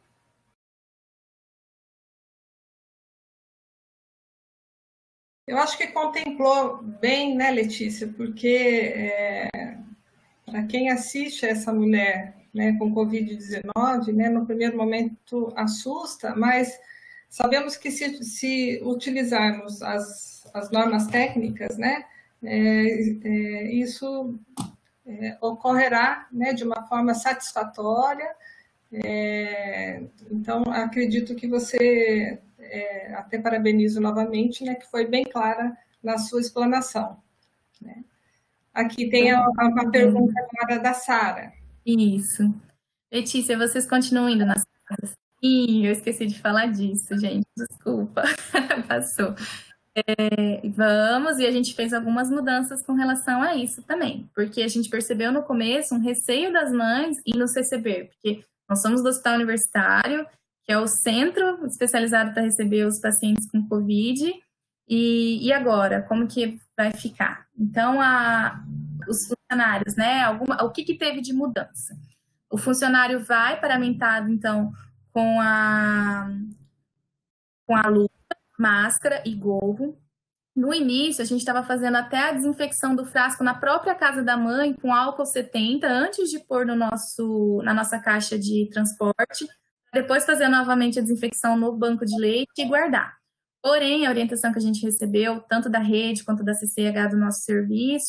Speaker 1: Eu acho que contemplou bem, né, Letícia? Porque é, para quem assiste a essa mulher, né, com covid dezenove, né, no primeiro momento assusta, mas sabemos que se, se utilizarmos as, as normas técnicas, né, é, é, isso é, ocorrerá, né, de uma forma satisfatória. É, então, acredito que você... É, até parabenizo novamente, né, que foi bem clara na sua explanação. Né? Aqui tem a, uma pergunta agora da Sara.
Speaker 2: Isso. Letícia, vocês continuam indo nas casas? Sim, eu esqueci de falar disso, gente. Desculpa, passou. É, vamos, e a gente fez algumas mudanças com relação a isso também, porque a gente percebeu no começo um receio das mães em nos receber, porque nós somos do Hospital Universitário, que é o centro especializado para receber os pacientes com Covid, e, e agora, como que vai ficar? Então, a, os funcionários, né, alguma, o que, que teve de mudança? O funcionário vai paramentado, então, com a, com a luva, máscara e gorro. No início, a gente estava fazendo até a desinfecção do frasco na própria casa da mãe, com álcool setenta, antes de pôr no nosso, na nossa caixa de transporte, depois fazer novamente a desinfecção no banco de leite e guardar. Porém, a orientação que a gente recebeu, tanto da rede quanto da C C H do nosso serviço,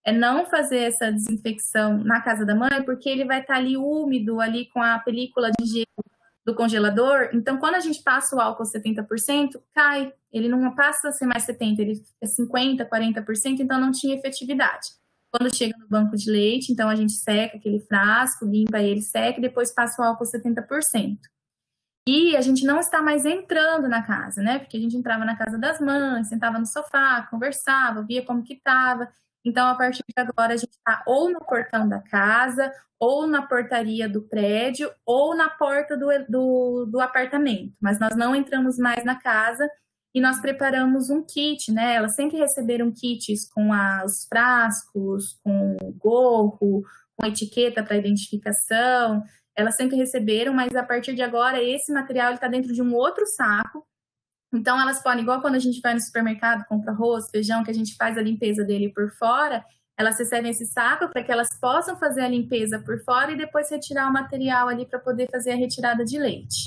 Speaker 2: é não fazer essa desinfecção na casa da mãe, porque ele vai estar ali úmido, ali com a película de gelo do congelador. Então, quando a gente passa o álcool setenta por cento, cai. Ele não passa a ser mais setenta por cento, ele é cinquenta por cento, quarenta por cento, então não tinha efetividade. Quando chega no banco de leite, então a gente seca aquele frasco, limpa ele, seca e depois passa o álcool setenta por cento. E a gente não está mais entrando na casa, né? Porque a gente entrava na casa das mães, sentava no sofá, conversava, via como que estava. Então, a partir de agora, a gente está ou no portão da casa, ou na portaria do prédio, ou na porta do, do, do apartamento. Mas nós não entramos mais na casa e nós preparamos um kit, né? Elas sempre receberam kits com a, os frascos, com o gorro, com etiqueta para identificação. Elas sempre receberam, mas a partir de agora, esse material está dentro de um outro saco. Então, elas podem, igual quando a gente vai no supermercado, compra arroz, feijão, que a gente faz a limpeza dele por fora, elas recebem esse saco para que elas possam fazer a limpeza por fora e depois retirar o material ali para poder fazer a retirada de leite.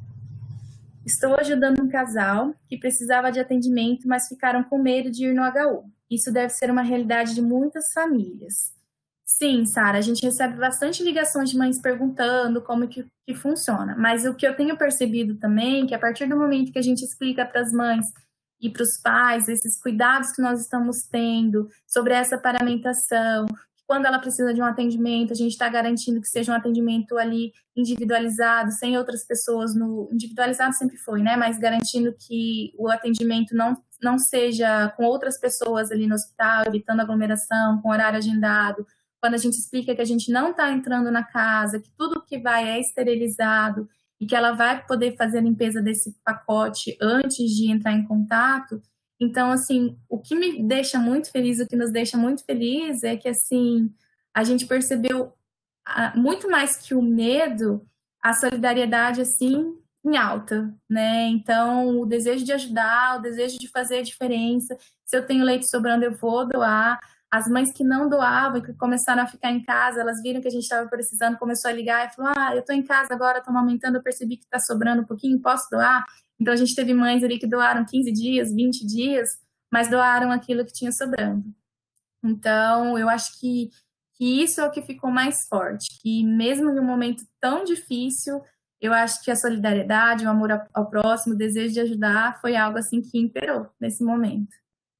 Speaker 2: Estou ajudando um casal que precisava de atendimento, mas ficaram com medo de ir no H U. Isso deve ser uma realidade de muitas famílias. Sim, Sara, a gente recebe bastante ligações de mães perguntando como que, que funciona, mas o que eu tenho percebido também é que a partir do momento que a gente explica para as mães e para os pais esses cuidados que nós estamos tendo sobre essa paramentação, quando ela precisa de um atendimento, a gente está garantindo que seja um atendimento ali individualizado, sem outras pessoas no... Individualizado sempre foi, né? Mas garantindo que o atendimento não, não seja com outras pessoas ali no hospital, evitando aglomeração, com horário agendado. Quando a gente explica que a gente não está entrando na casa, que tudo que vai é esterilizado e que ela vai poder fazer a limpeza desse pacote antes de entrar em contato. Então, assim, o que me deixa muito feliz, o que nos deixa muito feliz é que, assim, a gente percebeu muito mais que o medo, a solidariedade, assim, em alta, né? Então, o desejo de ajudar, o desejo de fazer a diferença. Se eu tenho leite sobrando, eu vou doar. As mães que não doavam, que começaram a ficar em casa, elas viram que a gente estava precisando, começou a ligar e falou, ah, eu estou em casa agora, estou amamentando, eu percebi que está sobrando um pouquinho, posso doar? Então, a gente teve mães ali que doaram quinze dias, vinte dias, mas doaram aquilo que tinha sobrando. Então, eu acho que, que isso é o que ficou mais forte, que mesmo em um momento tão difícil, eu acho que a solidariedade, o amor ao próximo, o desejo de ajudar, foi algo assim que imperou nesse momento.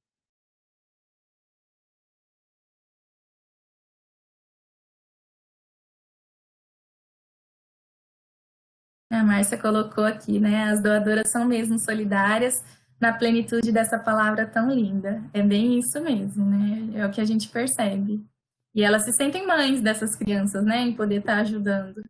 Speaker 2: A Márcia colocou aqui, né? As doadoras são mesmo solidárias na plenitude dessa palavra tão linda. É bem isso mesmo, né? É o que a gente percebe. E elas se sentem mães dessas crianças, né? Em poder estar ajudando.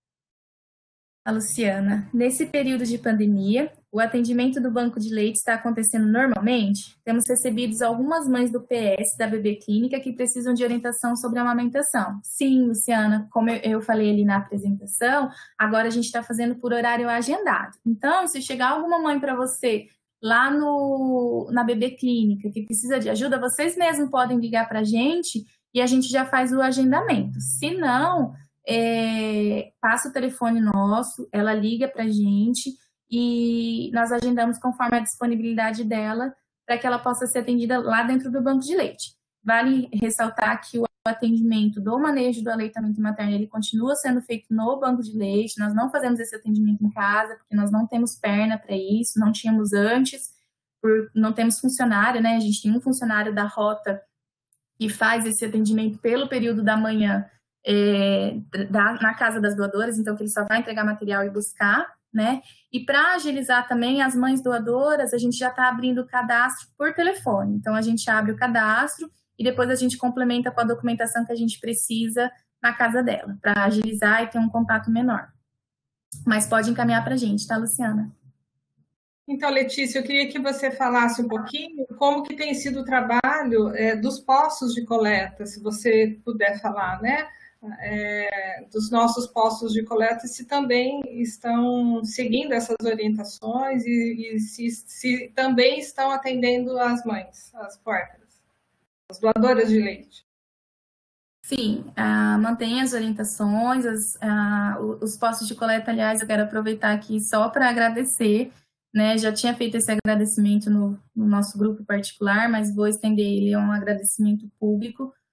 Speaker 2: A Luciana, nesse período de pandemia, o atendimento do banco de leite está acontecendo normalmente? Temos recebido algumas mães do P S, da Bebê Clínica, que precisam de orientação sobre a amamentação. Sim, Luciana, como eu falei ali na apresentação, agora a gente está fazendo por horário agendado. Então, se chegar alguma mãe para você lá no, na Bebê Clínica que precisa de ajuda, vocês mesmos podem ligar para a gente e a gente já faz o agendamento. Se não... É, passa o telefone nosso, ela liga para a gente e nós agendamos conforme a disponibilidade dela para que ela possa ser atendida lá dentro do banco de leite. Vale ressaltar que o atendimento do manejo do aleitamento materno ele continua sendo feito no banco de leite, nós não fazemos esse atendimento em casa porque nós não temos perna para isso, não tínhamos antes, por, não temos funcionário, né? A gente tem um funcionário da rota que faz esse atendimento pelo período da manhã, É, da, na casa das doadoras, então que ele só vai entregar material e buscar, né? E para agilizar também as mães doadoras, a gente já está abrindo o cadastro por telefone. Então a gente abre o cadastro e depois a gente complementa com a documentação que a gente precisa na casa dela, para agilizar e ter um contato menor. Mas pode encaminhar para a gente, tá, Luciana?
Speaker 1: Então, Letícia, eu queria que você falasse um pouquinho como que tem sido o trabalho é, dos postos de coleta, se você puder falar, né? É, dos nossos postos de coleta, se também estão seguindo essas orientações e, e se, se também estão atendendo as mães, as puérperas, as doadoras de leite.
Speaker 2: Sim, uh, mantém as orientações, as, uh, os postos de coleta, aliás, eu quero aproveitar aqui só para agradecer, né? Já tinha feito esse agradecimento no, no nosso grupo particular, mas vou estender ele a um agradecimento público,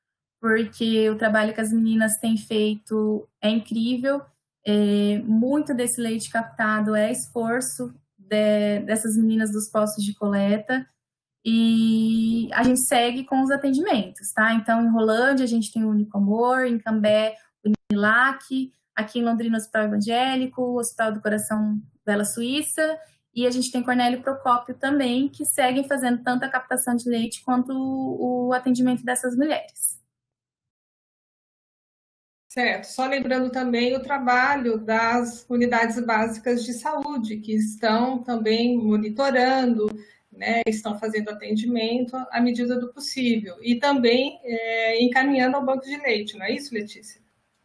Speaker 2: porque o trabalho que as meninas têm feito é incrível. É, muito desse leite captado é esforço de, dessas meninas dos postos de coleta, e a gente segue com os atendimentos, tá? Então, em Rolândia, a gente tem o Unicomor, em Cambé, o Unilac, aqui em Londrina, o Hospital Evangélico, o Hospital do Coração Bela Suíça, e a gente tem Cornélio Procópio também, que seguem fazendo tanto a captação de leite quanto o, o atendimento dessas mulheres.
Speaker 1: Certo. Só lembrando também o trabalho das unidades básicas de saúde, que estão também monitorando, né, estão fazendo atendimento à medida do possível. E também é, encaminhando ao banco de leite, não é isso, Letícia?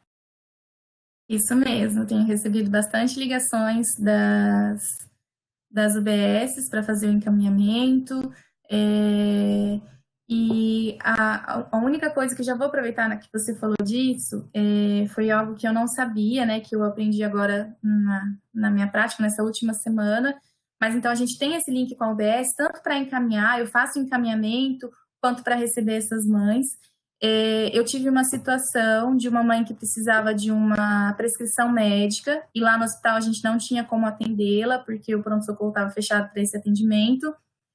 Speaker 2: Isso mesmo. Tenho recebido bastante ligações das, das U B Ss para fazer o encaminhamento. É... E a, a única coisa que eu já vou aproveitar que você falou disso é, foi algo que eu não sabia, né, que eu aprendi agora na, na minha prática, nessa última semana. Mas então a gente tem esse link com a U B S, tanto para encaminhar, eu faço o encaminhamento, quanto para receber essas mães. É, eu tive uma situação de uma mãe que precisava de uma prescrição médica, e lá no hospital a gente não tinha como atendê-la, porque o pronto-socorro estava fechado para esse atendimento.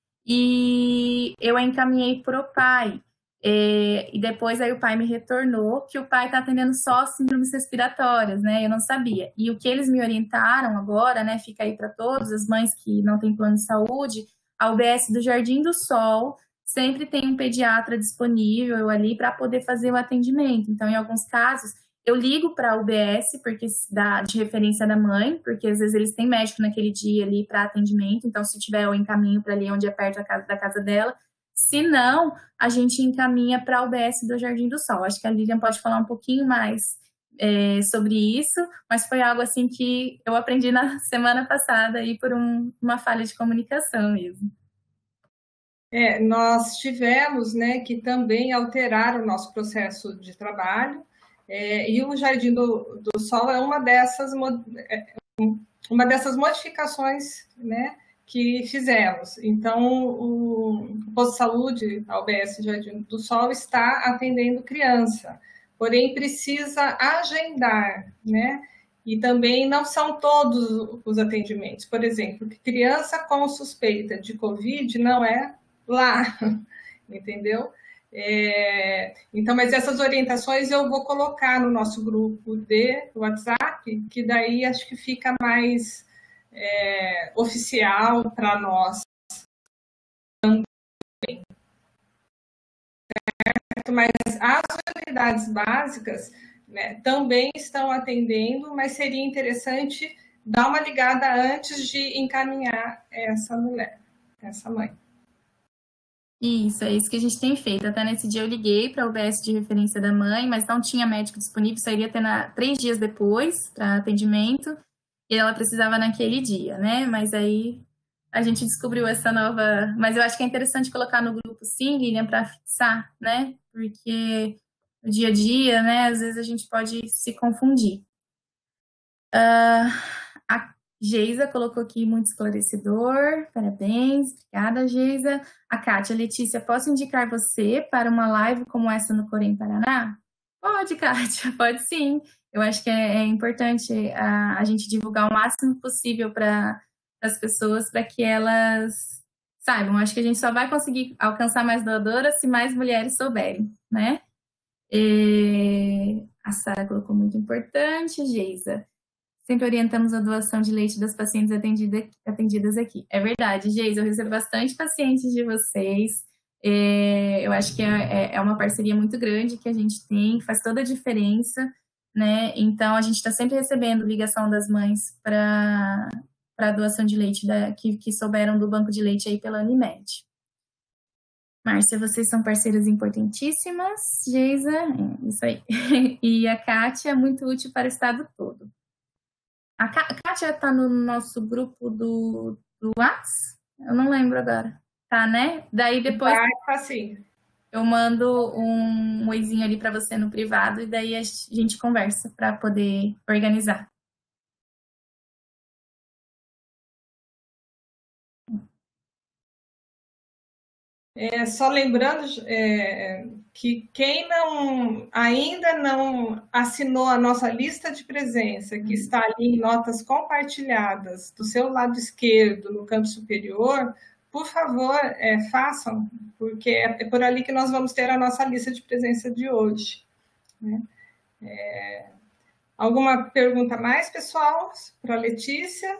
Speaker 2: E eu a encaminhei para o pai. É, e depois aí o pai me retornou que o pai está atendendo só síndromes respiratórias, né? Eu não sabia. E o que eles me orientaram agora, né? Fica aí para todas as mães que não têm plano de saúde, a U B S do Jardim do Sol sempre tem um pediatra disponível ali para poder fazer o atendimento. Então, em alguns casos, eu ligo para a U B S, porque dá de referência da mãe, porque às vezes eles têm médico naquele dia ali para atendimento, então se tiver eu encaminho para ali onde é perto da casa, da casa dela. Se não, a gente encaminha para a U B S do Jardim do Sol. Acho que a Lilian pode falar um pouquinho mais é, sobre isso, mas foi algo assim que eu aprendi na semana passada aí por um, uma falha de comunicação mesmo.
Speaker 1: É, nós tivemos, né, que também alterar o nosso processo de trabalho, é, e o Jardim do, do Sol é uma dessas, uma dessas modificações, né, que fizemos. Então, o posto de saúde, a U B S Jardim do Sol, está atendendo criança, porém precisa agendar, né? E também não são todos os atendimentos. Por exemplo, criança com suspeita de Covid não é lá, entendeu? É, então, mas essas orientações eu vou colocar no nosso grupo de WhatsApp, que daí acho que fica mais é, oficial para nós também. Certo? Mas as unidades básicas, né, também estão atendendo, mas seria interessante dar uma ligada antes de encaminhar essa mulher, essa mãe.
Speaker 2: Isso, é isso que a gente tem feito. Até nesse dia eu liguei para a U B S de referência da mãe, mas não tinha médico disponível, só iria ter na, três dias depois para atendimento, e ela precisava naquele dia, né? Mas aí a gente descobriu essa nova... Mas eu acho que é interessante colocar no grupo, sim, Lilian, para fixar, né? Porque no dia a dia, né, às vezes a gente pode se confundir. Uh, a Geisa colocou aqui muito esclarecedor, parabéns, obrigada, Geisa. A Kátia, Letícia, posso indicar você para uma live como essa no Corém, Paraná? Pode, Kátia, pode sim. Eu acho que é, é importante a, a gente divulgar o máximo possível para as pessoas, para que elas saibam. Acho que a gente só vai conseguir alcançar mais doadoras se mais mulheres souberem, né? E a Sara colocou muito importante, Geisa. Sempre orientamos a doação de leite das pacientes atendida, atendidas aqui. É verdade, Geisa, eu recebo bastante pacientes de vocês. É, eu acho que é, é uma parceria muito grande que a gente tem, faz toda a diferença, né? Então, a gente está sempre recebendo ligação das mães para a doação de leite da, que, que souberam do banco de leite aí pela Unimed. Márcia, vocês são parceiras importantíssimas. Geisa, é, isso aí. E a Kátia é muito útil para o estado todo. A Kátia tá no nosso grupo do, do WhatsApp? Eu não lembro agora. Tá, né? Daí depois
Speaker 1: tá, sim.
Speaker 2: Eu mando um oizinho ali para você no privado e daí a gente conversa para poder organizar.
Speaker 1: É, só lembrando é, que quem não, ainda não assinou a nossa lista de presença, que está ali em notas compartilhadas do seu lado esquerdo, no canto superior, por favor, é, façam, porque é, é por ali que nós vamos ter a nossa lista de presença de hoje. Né? É, alguma pergunta mais, pessoal, para a Letícia?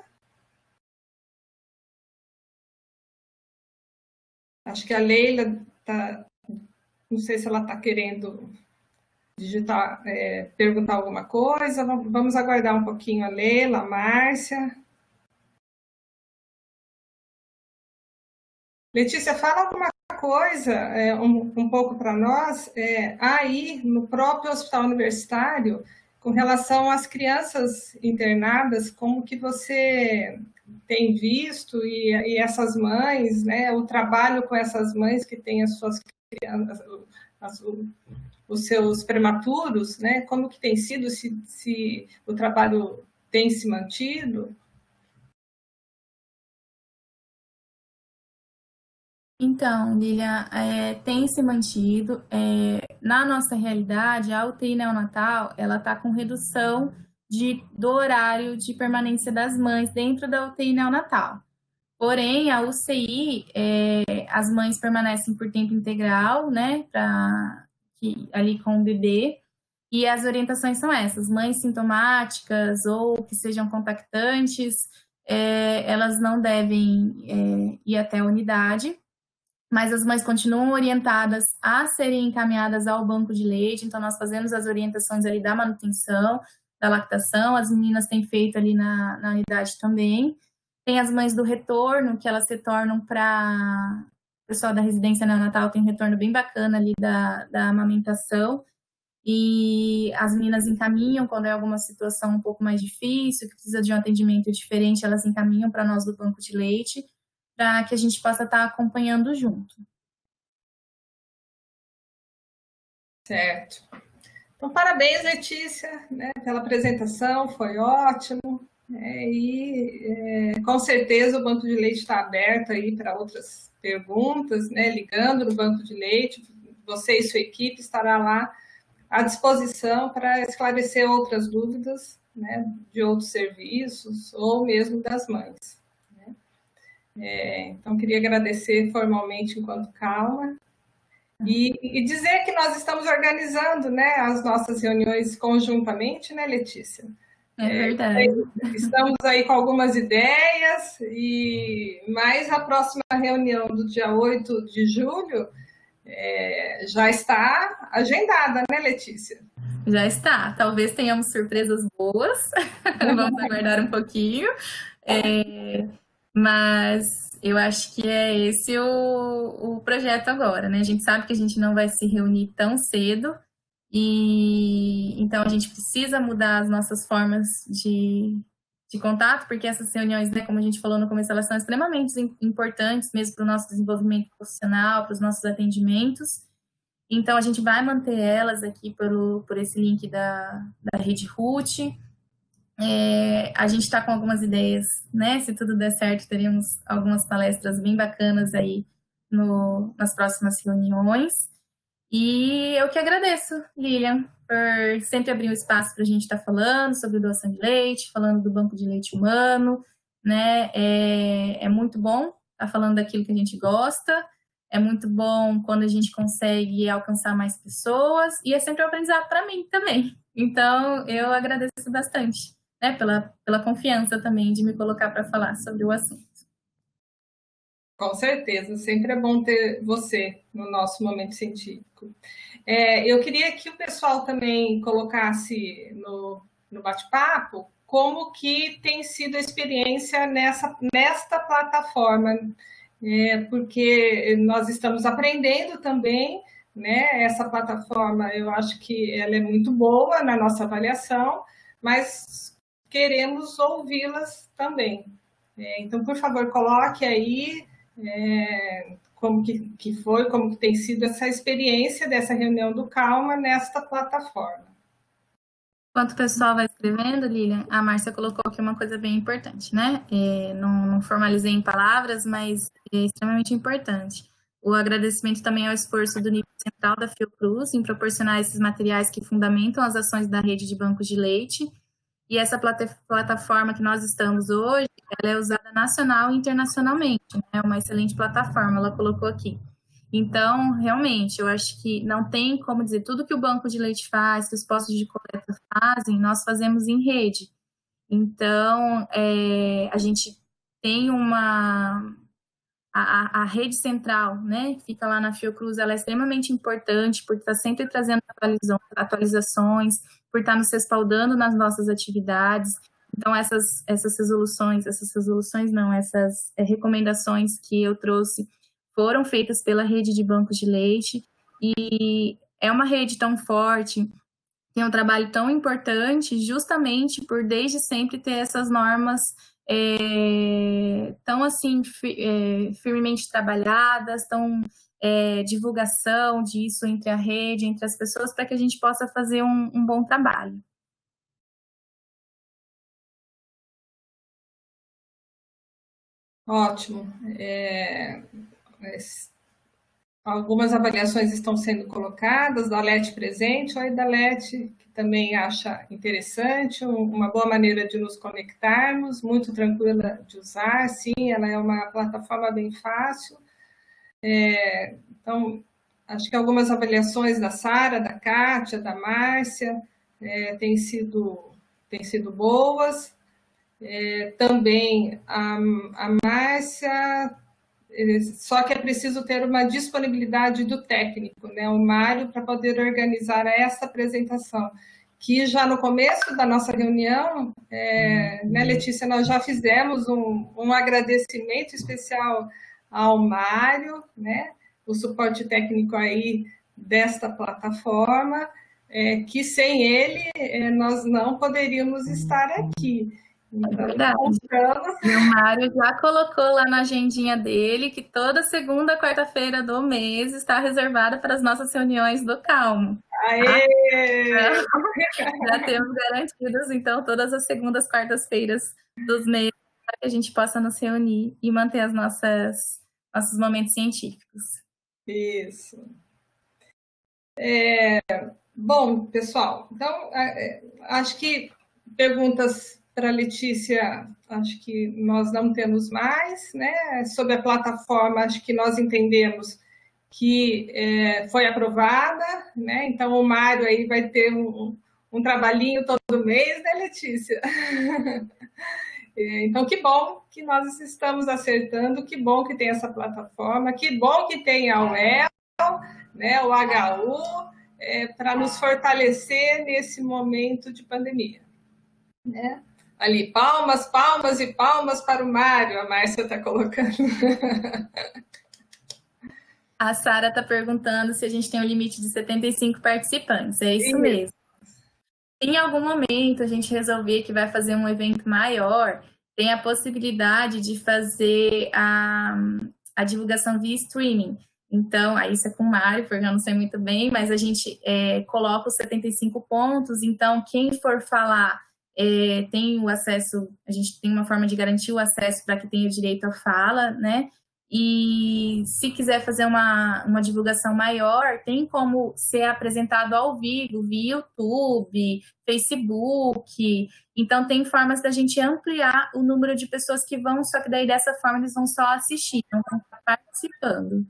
Speaker 1: Acho que a Leila está, não sei se ela está querendo digitar, é, perguntar alguma coisa. Vamos aguardar um pouquinho a Leila, a Márcia. Letícia, fala alguma coisa, é, um, um pouco para nós, é, aí no próprio hospital universitário, com relação às crianças internadas, como que você tem visto e, e essas mães, né, o trabalho com essas mães que têm as suas crianças, as, os seus prematuros, né, como que tem sido, se, se o trabalho tem se mantido?
Speaker 2: Então, Lilia, é, tem se mantido. É, na nossa realidade, a U T I neonatal, ela está com redução de, do horário de permanência das mães dentro da U T I neonatal. Porém, a U C I, é, as mães permanecem por tempo integral, né, pra, que, ali com o bebê, e as orientações são essas: mães sintomáticas ou que sejam compactantes, é, elas não devem é, ir até a unidade, mas as mães continuam orientadas a serem encaminhadas ao banco de leite, então nós fazemos as orientações ali da manutenção, da lactação, as meninas têm feito ali na, na unidade também. Tem as mães do retorno, que elas retornam para... O pessoal da residência neonatal tem um retorno bem bacana ali da, da amamentação, e as meninas encaminham quando é alguma situação um pouco mais difícil, que precisa de um atendimento diferente, elas encaminham para nós do banco de leite, para que a gente possa estar acompanhando junto.
Speaker 1: Certo. Então, parabéns, Letícia, né, pela apresentação, foi ótimo. É, e é, com certeza o banco de leite está aberto aí para outras perguntas, né, ligando no banco de leite, você e sua equipe estará lá à disposição para esclarecer outras dúvidas, né, de outros serviços ou mesmo das mães. Né? É, então, queria agradecer formalmente enquanto Calma e, e dizer que nós estamos organizando, né, as nossas reuniões conjuntamente, né, Letícia?
Speaker 2: É verdade.
Speaker 1: É, estamos aí com algumas ideias, e mais a próxima reunião do dia oito de julho é, já está agendada, né, Letícia?
Speaker 2: Já está. Talvez tenhamos surpresas boas. Vamos aguardar um pouquinho. É, mas eu acho que é esse o, o projeto agora, né? A gente sabe que a gente não vai se reunir tão cedo, e então a gente precisa mudar as nossas formas de, de contato, porque essas reuniões, né, como a gente falou no começo, elas são extremamente importantes mesmo para o nosso desenvolvimento profissional, para os nossos atendimentos. Então a gente vai manter elas aqui por, o, por esse link da, da Rede Root. É, a gente está com algumas ideias, né? Se tudo der certo, teremos algumas palestras bem bacanas aí no, nas próximas reuniões. E eu que agradeço, Lilian, por sempre abrir um espaço para a gente estar tá falando sobre doação de leite, falando do banco de leite humano, né? É, é muito bom estar tá falando daquilo que a gente gosta, é muito bom quando a gente consegue alcançar mais pessoas, e é sempre um aprendizado para mim também. Então, eu agradeço bastante, né, pela, pela confiança também de me colocar para falar sobre o assunto.
Speaker 1: Com certeza, sempre é bom ter você no nosso momento científico. É, eu queria que o pessoal também colocasse no, no bate-papo como que tem sido a experiência nessa, nesta plataforma, é, porque nós estamos aprendendo também, né? Essa plataforma, eu acho que ela é muito boa na nossa avaliação, mas queremos ouvi-las também. É, então, por favor, coloque aí É, como que, que foi, como que tem sido essa experiência dessa reunião do Calma nesta plataforma.
Speaker 2: Enquanto o pessoal vai escrevendo, Lilian, a Márcia colocou aqui uma coisa bem importante, né? É, não, não formalizei em palavras, mas é extremamente importante. O agradecimento também ao esforço do nível central da Fiocruz em proporcionar esses materiais que fundamentam as ações da rede de bancos de leite. E essa plataforma que nós estamos hoje, ela é usada nacional e internacionalmente, né? É uma excelente plataforma, ela colocou aqui. Então, realmente, eu acho que não tem como dizer tudo que o banco de leite faz, que os postos de coleta fazem, nós fazemos em rede. Então, é, a gente tem uma... A, a rede central, né, que fica lá na Fiocruz, ela é extremamente importante por estar sempre trazendo atualizações, por estar nos respaldando nas nossas atividades. Então, essas, essas resoluções, essas resoluções não, essas é, recomendações que eu trouxe foram feitas pela rede de bancos de leite, e é uma rede tão forte, tem um trabalho tão importante, justamente por desde sempre ter essas normas é, tão assim é, firmemente trabalhadas, tão é, divulgação disso entre a rede, entre as pessoas, para que a gente possa fazer um, um bom trabalho.
Speaker 1: Ótimo. É, algumas avaliações estão sendo colocadas, da Lete presente, oi da Lete, que também acha interessante, uma boa maneira de nos conectarmos, muito tranquila de usar, sim, ela é uma plataforma bem fácil. É, então, acho que algumas avaliações da Sara, da Kátia, da Márcia, é, têm sido, têm sido boas. É, também a, a Márcia, só que é preciso ter uma disponibilidade do técnico, né, o Mário, para poder organizar essa apresentação, que já no começo da nossa reunião, é, né, Letícia, nós já fizemos um, um agradecimento especial ao Mário, né, o suporte técnico aí desta plataforma, é, que sem ele é, nós não poderíamos estar aqui.
Speaker 2: Então, é verdade. O Mário já colocou lá na agendinha dele que toda segunda, quarta-feira do mês está reservada para as nossas reuniões do Calmo.
Speaker 1: Aê!
Speaker 2: Então, já temos garantidas, então, todas as segundas, quartas-feiras dos meses, para que a gente possa nos reunir e manter as nossas, nossos momentos científicos.
Speaker 1: Isso. É, bom, pessoal, então, acho que perguntas para a Letícia, acho que nós não temos mais, né? Sobre a plataforma, acho que nós entendemos que é, foi aprovada, né? Então o Mário aí vai ter um, um trabalhinho todo mês, né, Letícia? Então, que bom que nós estamos acertando, que bom que tem essa plataforma, que bom que tem a U E L, né, o H U, é, para nos fortalecer nesse momento de pandemia, né? Ali, palmas, palmas e palmas para o Mário, a Márcia está colocando.
Speaker 2: A Sara está perguntando se a gente tem um limite de setenta e cinco participantes, é isso, isso mesmo. Se em algum momento a gente resolver que vai fazer um evento maior, tem a possibilidade de fazer a, a divulgação via streaming. Então, aí isso é com o Mário, porque eu não sei muito bem, mas a gente é, coloca os setenta e cinco pontos, então quem for falar é, tem o acesso, a gente tem uma forma de garantir o acesso para que tenha o direito à fala, né? E se quiser fazer uma, uma divulgação maior, tem como ser apresentado ao vivo, via YouTube, Facebook. Então, tem formas da gente ampliar o número de pessoas que vão, só que daí dessa forma eles vão só assistir, não vão estar participando.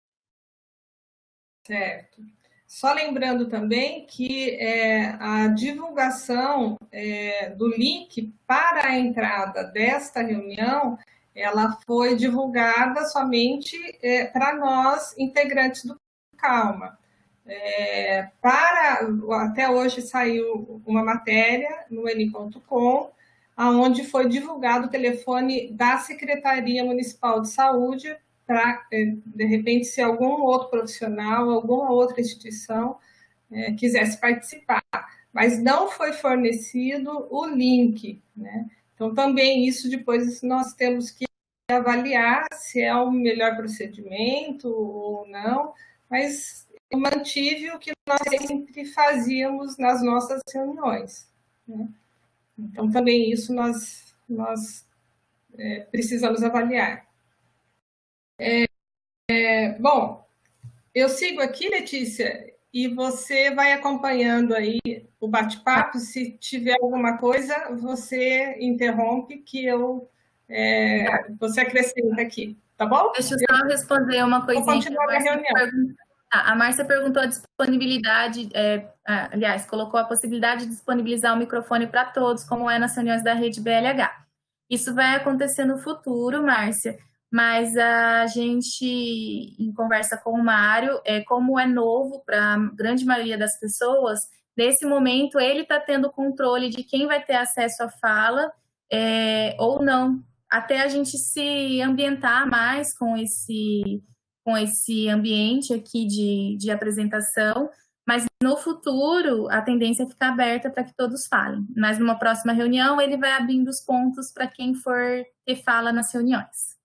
Speaker 1: Certo. Só lembrando também que é, a divulgação é, do link para a entrada desta reunião, ela foi divulgada somente é, para nós, integrantes do Calma. É, para, até hoje saiu uma matéria no eni ponto com, onde foi divulgado o telefone da Secretaria Municipal de Saúde, para, de repente, se algum outro profissional, alguma outra instituição é, quisesse participar. Mas não foi fornecido o link, né? Então, também isso depois nós temos que avaliar se é o melhor procedimento ou não, mas eu mantive o que nós sempre fazíamos nas nossas reuniões, né? Então, também isso nós, nós é, precisamos avaliar. É, É, bom, eu sigo aqui, Letícia, e você vai acompanhando aí o bate-papo. Se tiver alguma coisa, você interrompe que eu é, você acrescenta aqui, tá bom?
Speaker 2: Deixa eu só responder uma coisinha.
Speaker 1: Vou continuar a reunião.
Speaker 2: A Márcia perguntou a disponibilidade, é, aliás, colocou a possibilidade de disponibilizar o microfone para todos, como é nas reuniões da rede B L H. Isso vai acontecer no futuro, Márcia, mas a gente, em conversa com o Mário, é, como é novo para a grande maioria das pessoas, nesse momento ele está tendo controle de quem vai ter acesso à fala é, ou não, até a gente se ambientar mais com esse... com esse ambiente aqui de, de apresentação, mas no futuro a tendência é ficar aberta para que todos falem. Mas numa próxima reunião ele vai abrindo os pontos para quem for ter fala nas reuniões.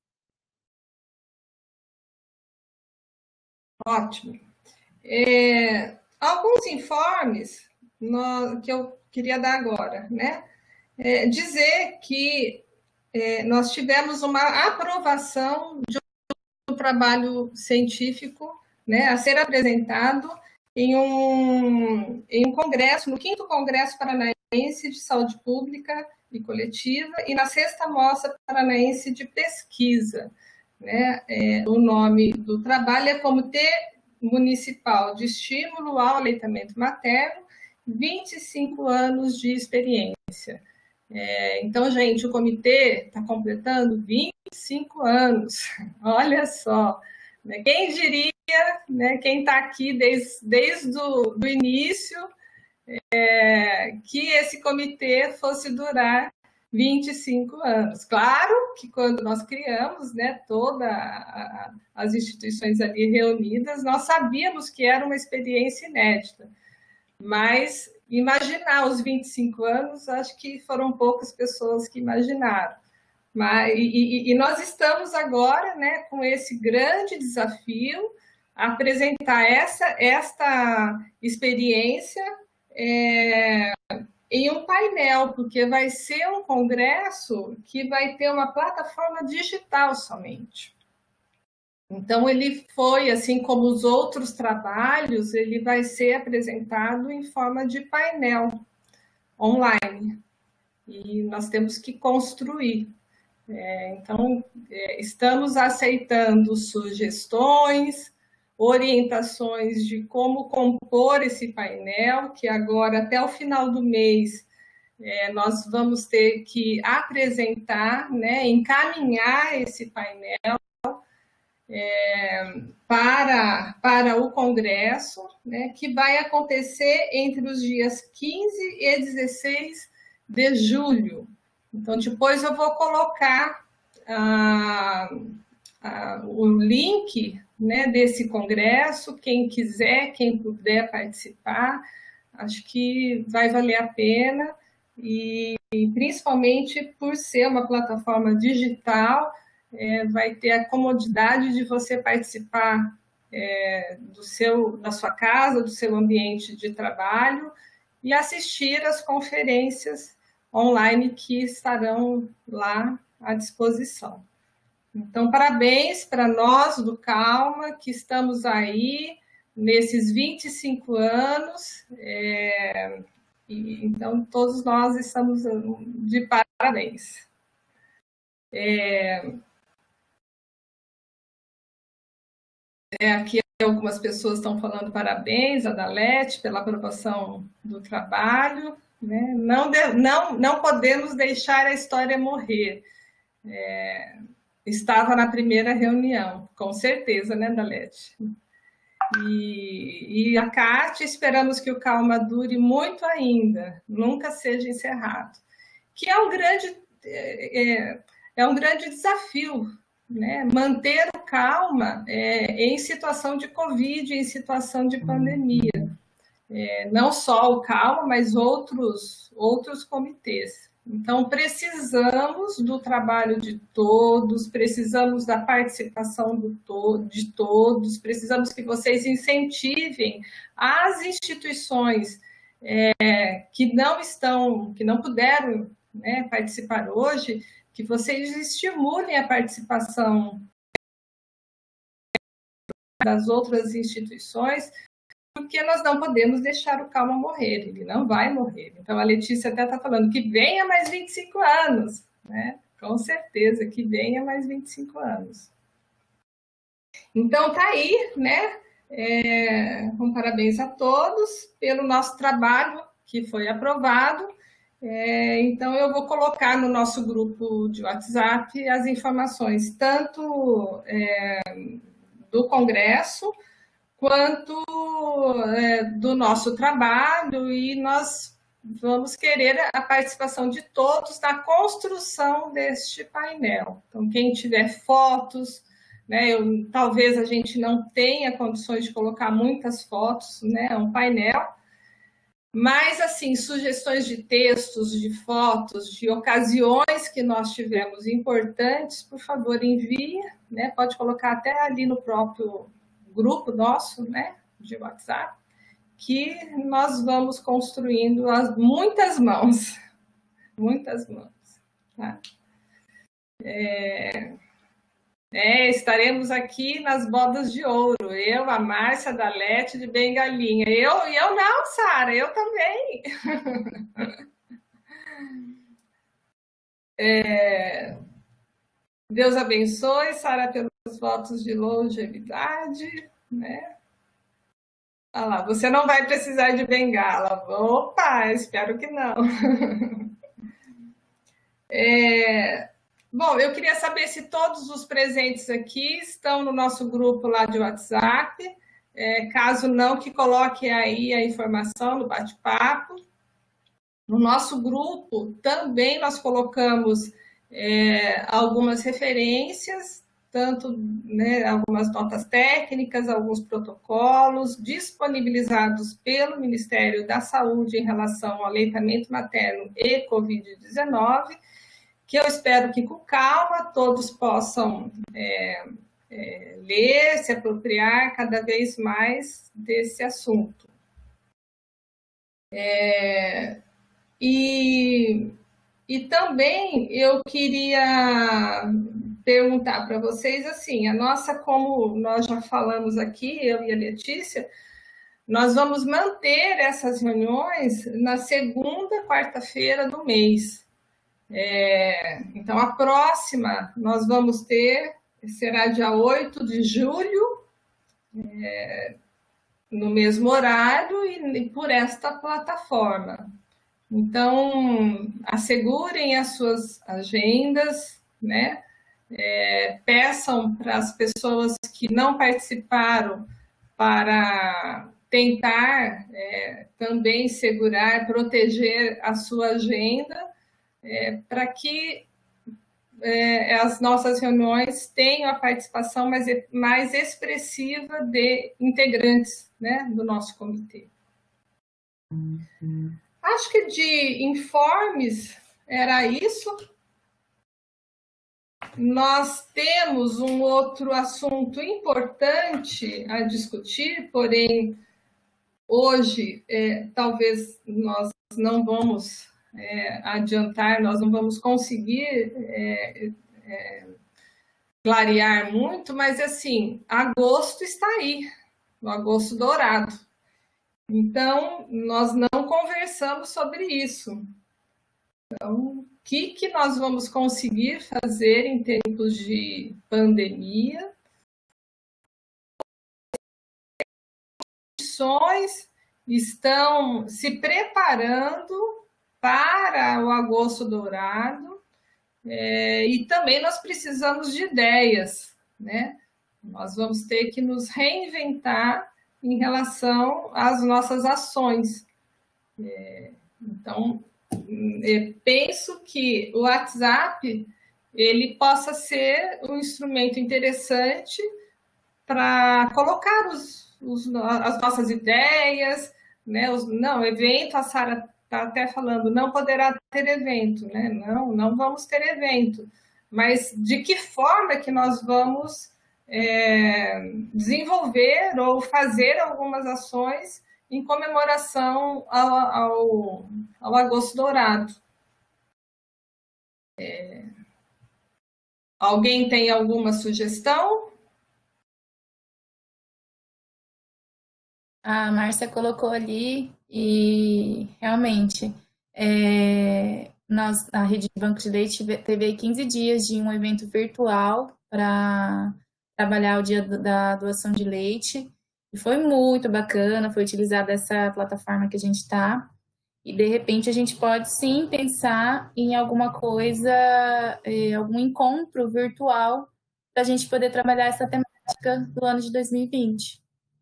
Speaker 1: Ótimo. É, alguns informes no, que eu queria dar agora, né? É, dizer que é, nós tivemos uma aprovação de do trabalho científico, né, a ser apresentado em um, em um congresso, no quinto Congresso Paranaense de Saúde Pública e Coletiva e na sexta Mostra Paranaense de Pesquisa. Né? É, o nome do trabalho é Comitê Municipal de Estímulo ao Aleitamento Materno, vinte e cinco anos de experiência. É, então, gente, o comitê está completando vinte e cinco anos, olha só. Né? Quem diria, né, quem está aqui desde, desde o do início, é, que esse comitê fosse durar vinte e cinco anos. Claro que quando nós criamos, né, todas as instituições ali reunidas, nós sabíamos que era uma experiência inédita, mas imaginar os vinte e cinco anos, acho que foram poucas pessoas que imaginaram. Mas, e, e nós estamos agora, né, com esse grande desafio, apresentar essa, esta experiência é, em um painel, porque vai ser um congresso que vai ter uma plataforma digital somente. Então, ele foi, assim como os outros trabalhos, ele vai ser apresentado em forma de painel online. E nós temos que construir. É, então, é, estamos aceitando sugestões, orientações de como compor esse painel, que agora, até o final do mês, é, nós vamos ter que apresentar, né, encaminhar esse painel É, para, para o Congresso, né, que vai acontecer entre os dias quinze e dezesseis de julho. Então, depois eu vou colocar ah, ah, o link, né, desse congresso, quem quiser, quem puder participar, acho que vai valer a pena, e, e principalmente por ser uma plataforma digital, É, vai ter a comodidade de você participar é, do seu, da sua casa, do seu ambiente de trabalho e assistir às conferências online que estarão lá à disposição. Então, parabéns para nós do Calma, que estamos aí nesses vinte e cinco anos, é, e, então todos nós estamos de parabéns. É, É, aqui algumas pessoas estão falando parabéns a Dalete pela aprovação do trabalho. Né? Não, de, não, não podemos deixar a história morrer. É, estava na primeira reunião, com certeza, né, Dalete? E, e a Cátia, esperamos que o Calma dure muito ainda, nunca seja encerrado. Que é um grande, é, é um grande desafio, né? Manter o Calma é, em situação de Covid, em situação de pandemia. É, não só o Calma, mas outros, outros comitês. Então, precisamos do trabalho de todos, precisamos da participação do to- de todos, precisamos que vocês incentivem as instituições é, que não estão, que não puderam, né, participar hoje, que vocês estimulem a participação das outras instituições, porque nós não podemos deixar o Calma morrer, ele não vai morrer. Então, a Letícia até está falando que venha mais vinte e cinco anos, né? Com certeza, que venha mais vinte e cinco anos. Então, tá aí, né? É, um parabéns a todos pelo nosso trabalho que foi aprovado. É, então, eu vou colocar no nosso grupo de WhatsApp as informações, tanto é, do Congresso, quanto é, do nosso trabalho, e nós vamos querer a participação de todos na construção deste painel. Então, quem tiver fotos, né, eu, talvez a gente não tenha condições de colocar muitas fotos, né, é um painel, mas, assim, sugestões de textos, de fotos, de ocasiões que nós tivemos importantes, por favor, envie, né? Pode colocar até ali no próprio grupo nosso, né, de WhatsApp, que nós vamos construindo as muitas mãos, muitas mãos, tá? É... É, estaremos aqui nas bodas de ouro. Eu, a Márcia, da Lete, de Bengalinha. Eu, eu não, Sara, eu também. É, Deus abençoe, Sara, pelos votos de longevidade, né? Olha lá, você não vai precisar de bengala. Opa, espero que não. É... Bom, eu queria saber se todos os presentes aqui estão no nosso grupo lá de WhatsApp. É, caso não, que coloque aí a informação no bate-papo. No nosso grupo também nós colocamos é, algumas referências, tanto, né, algumas notas técnicas, alguns protocolos disponibilizados pelo Ministério da Saúde em relação ao aleitamento materno e covid dezenove, que eu espero que com calma todos possam é, é, ler, se apropriar cada vez mais desse assunto. É, e, e também eu queria perguntar para vocês, assim, a nossa, como nós já falamos aqui, eu e a Letícia, nós vamos manter essas reuniões na segunda quarta-feira do mês. É, então, a próxima nós vamos ter, será dia oito de julho, é, no mesmo horário e, e por esta plataforma. Então, assegurem as suas agendas, né? É, peçam para as pessoas que não participaram para tentar é, também segurar, proteger a sua agenda, É, para que é, as nossas reuniões tenham a participação mais, mais expressiva de integrantes, né, do nosso comitê. Uhum. Acho que de informes era isso. Nós temos um outro assunto importante a discutir, porém, hoje, é, talvez nós não vamos... É, adiantar, nós não vamos conseguir é, é, clarear muito, mas assim, agosto está aí, o agosto dourado. Então, nós não conversamos sobre isso. Então, o que, que nós vamos conseguir fazer em tempos de pandemia? As instituições estão se preparando para o agosto dourado, é, e também nós precisamos de ideias, né? Nós vamos ter que nos reinventar em relação às nossas ações. É, então, eu penso que o WhatsApp ele possa ser um instrumento interessante para colocar os, os, as nossas ideias, né? Os, não, evento, a Sara está até falando, não poderá ter evento, né? Não, não vamos ter evento. Mas de que forma que nós vamos é, desenvolver ou fazer algumas ações em comemoração ao, ao, ao Agosto Dourado? É, alguém tem alguma sugestão?
Speaker 2: A Márcia colocou ali e realmente é, nós, a Rede de Banco de Leite teve aí quinze dias de um evento virtual para trabalhar o dia da doação de leite e foi muito bacana, foi utilizada essa plataforma que a gente está e de repente a gente pode sim pensar em alguma coisa, é, algum encontro virtual para a gente poder trabalhar essa temática do ano de dois mil e vinte.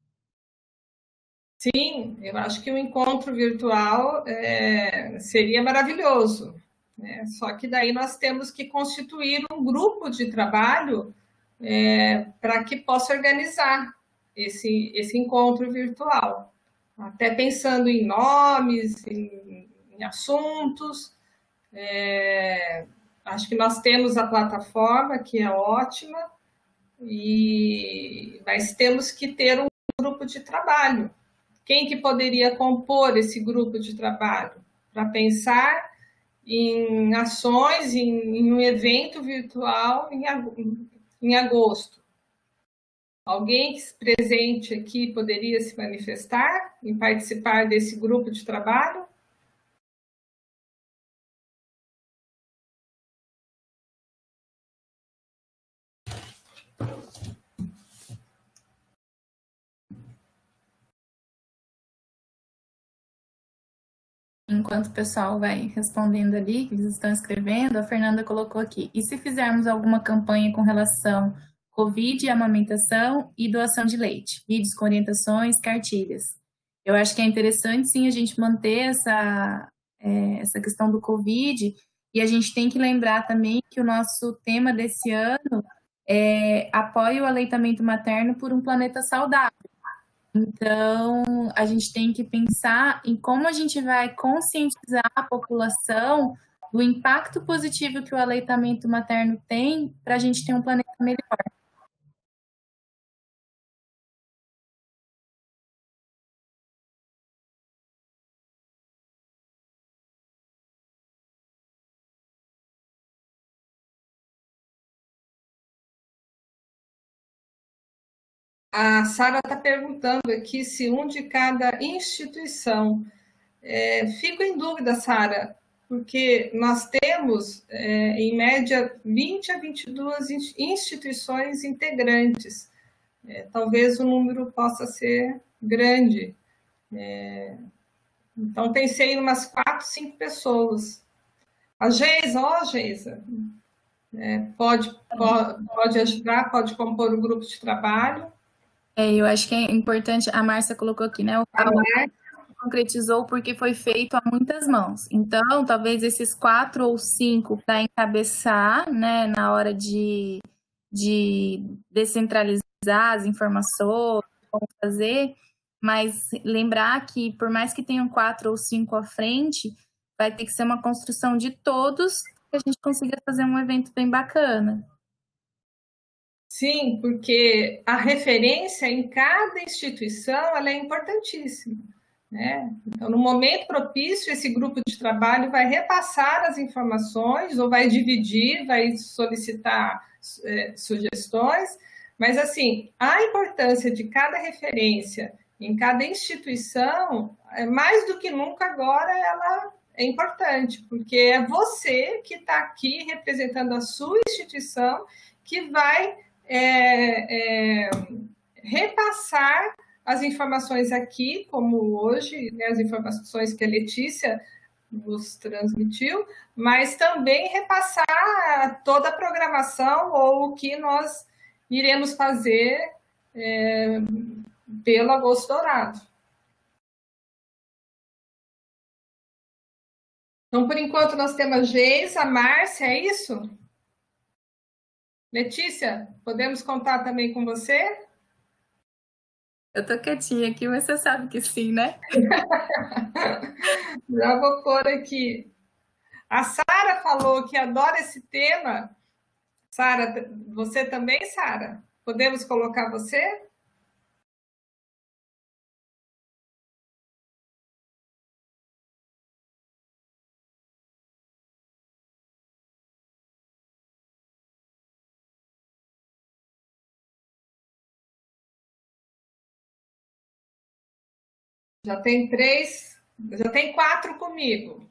Speaker 1: Sim, eu acho que o encontro virtual é, seria maravilhoso, né? Só que daí nós temos que constituir um grupo de trabalho é, para que possa organizar esse, esse encontro virtual. Até pensando em nomes, em, em assuntos. É, acho que nós temos a plataforma, que é ótima, e, mas temos que ter um grupo de trabalho. Quem que poderia compor esse grupo de trabalho? Para pensar em ações, em, em um evento virtual em, em agosto. Alguém presente aqui poderia se manifestar em participar desse grupo de trabalho?
Speaker 2: Enquanto o pessoal vai respondendo ali, que eles estão escrevendo, a Fernanda colocou aqui. E se fizermos alguma campanha com relação Covid, amamentação e doação de leite? Vídeos com orientações, cartilhas. Eu acho que é interessante, sim, a gente manter essa, é, essa questão do Covid. E a gente tem que lembrar também que o nosso tema desse ano é apoio ao aleitamento materno por um planeta saudável. Então, a gente tem que pensar em como a gente vai conscientizar a população do impacto positivo que o aleitamento materno tem para a gente ter um planeta melhor.
Speaker 1: A Sara está perguntando aqui se um de cada instituição. É, fico em dúvida, Sara, porque nós temos, é, em média, vinte a vinte e duas instituições integrantes. É, talvez o número possa ser grande. É, então, pensei em umas quatro, cinco pessoas. A Geisa, ó, Geisa, é, pode, pode, pode ajudar, pode compor um grupo de trabalho.
Speaker 2: É, eu acho que é importante, a Márcia colocou aqui, né? O concretizou porque foi feito a muitas mãos. Então, talvez esses quatro ou cinco para encabeçar, né, na hora de, de descentralizar as informações, como fazer, mas lembrar que, por mais que tenham quatro ou cinco à frente, vai ter que ser uma construção de todos para a gente consiga fazer um evento bem bacana.
Speaker 1: Sim, porque a referência em cada instituição ela é importantíssima. Né? Então, no momento propício, esse grupo de trabalho vai repassar as informações, ou vai dividir, vai solicitar é, sugestões, mas, assim, a importância de cada referência em cada instituição, é, mais do que nunca agora, ela é importante, porque é você que está aqui representando a sua instituição que vai é, é, repassar as informações aqui, como hoje, né, as informações que a Letícia nos transmitiu, mas também repassar toda a programação ou o que nós iremos fazer é, pelo Agosto Dourado. Então, por enquanto, nós temos a Geisa, a Márcia, é isso? Letícia, podemos contar também com você?
Speaker 2: Eu tô quietinha aqui, mas você sabe que sim, né?
Speaker 1: Já vou pôr aqui. A Sara falou que adora esse tema. Sara, você também, Sara? Podemos colocar você? Já tem três, já tem quatro comigo.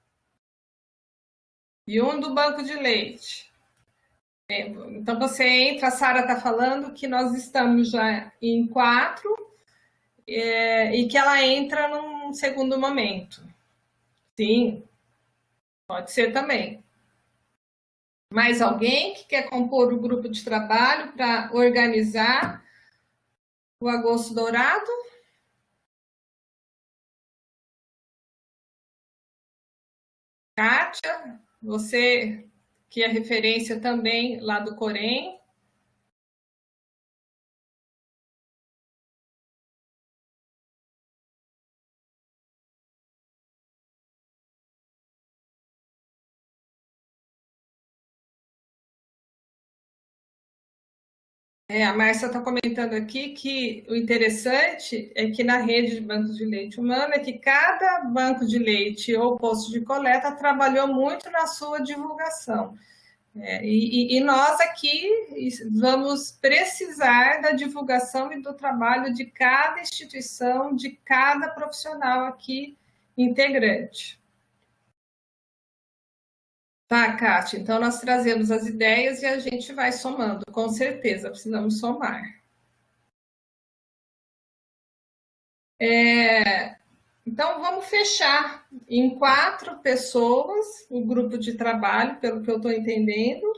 Speaker 1: E um do banco de leite. Então você entra, a Sara está falando que nós estamos já em quatro é, e que ela entra num segundo momento. Sim, pode ser também. Mais alguém que quer compor o grupo de trabalho para organizar o Agosto Dourado? Kátia, você que é referência também lá do Corém. É, a Márcia está comentando aqui que o interessante é que na rede de bancos de leite humano é que cada banco de leite ou posto de coleta trabalhou muito na sua divulgação. É, e, e nós aqui vamos precisar da divulgação e do trabalho de cada instituição, de cada profissional aqui integrante. Tá, Kátia, então nós trazemos as ideias e a gente vai somando, com certeza, precisamos somar. É, então, vamos fechar em quatro pessoas o grupo de trabalho, pelo que eu estou entendendo,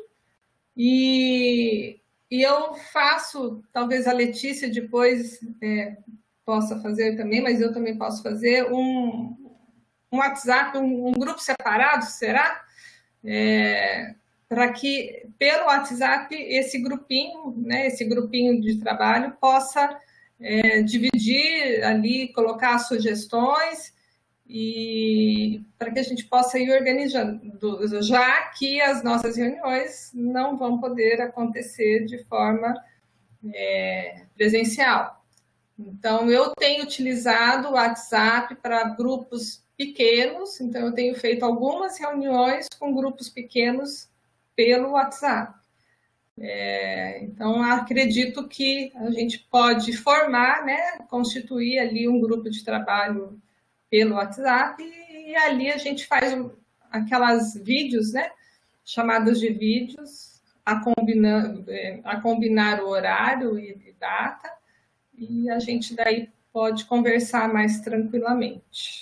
Speaker 1: e, e eu faço, talvez a Letícia depois é, possa fazer também, mas eu também posso fazer um, um WhatsApp, um, um grupo separado, será? É, para que pelo WhatsApp esse grupinho, né, esse grupinho de trabalho possa é, dividir ali, colocar sugestões e para que a gente possa ir organizando, já que as nossas reuniões não vão poder acontecer de forma é, presencial. Então, eu tenho utilizado o WhatsApp para grupos pequenos, então eu tenho feito algumas reuniões com grupos pequenos pelo WhatsApp. É, então, acredito que a gente pode formar, né, constituir ali um grupo de trabalho pelo WhatsApp e ali a gente faz aquelas vídeos, né, chamadas de vídeos, a combinar, a combinar o horário e data, e a gente daí pode conversar mais tranquilamente.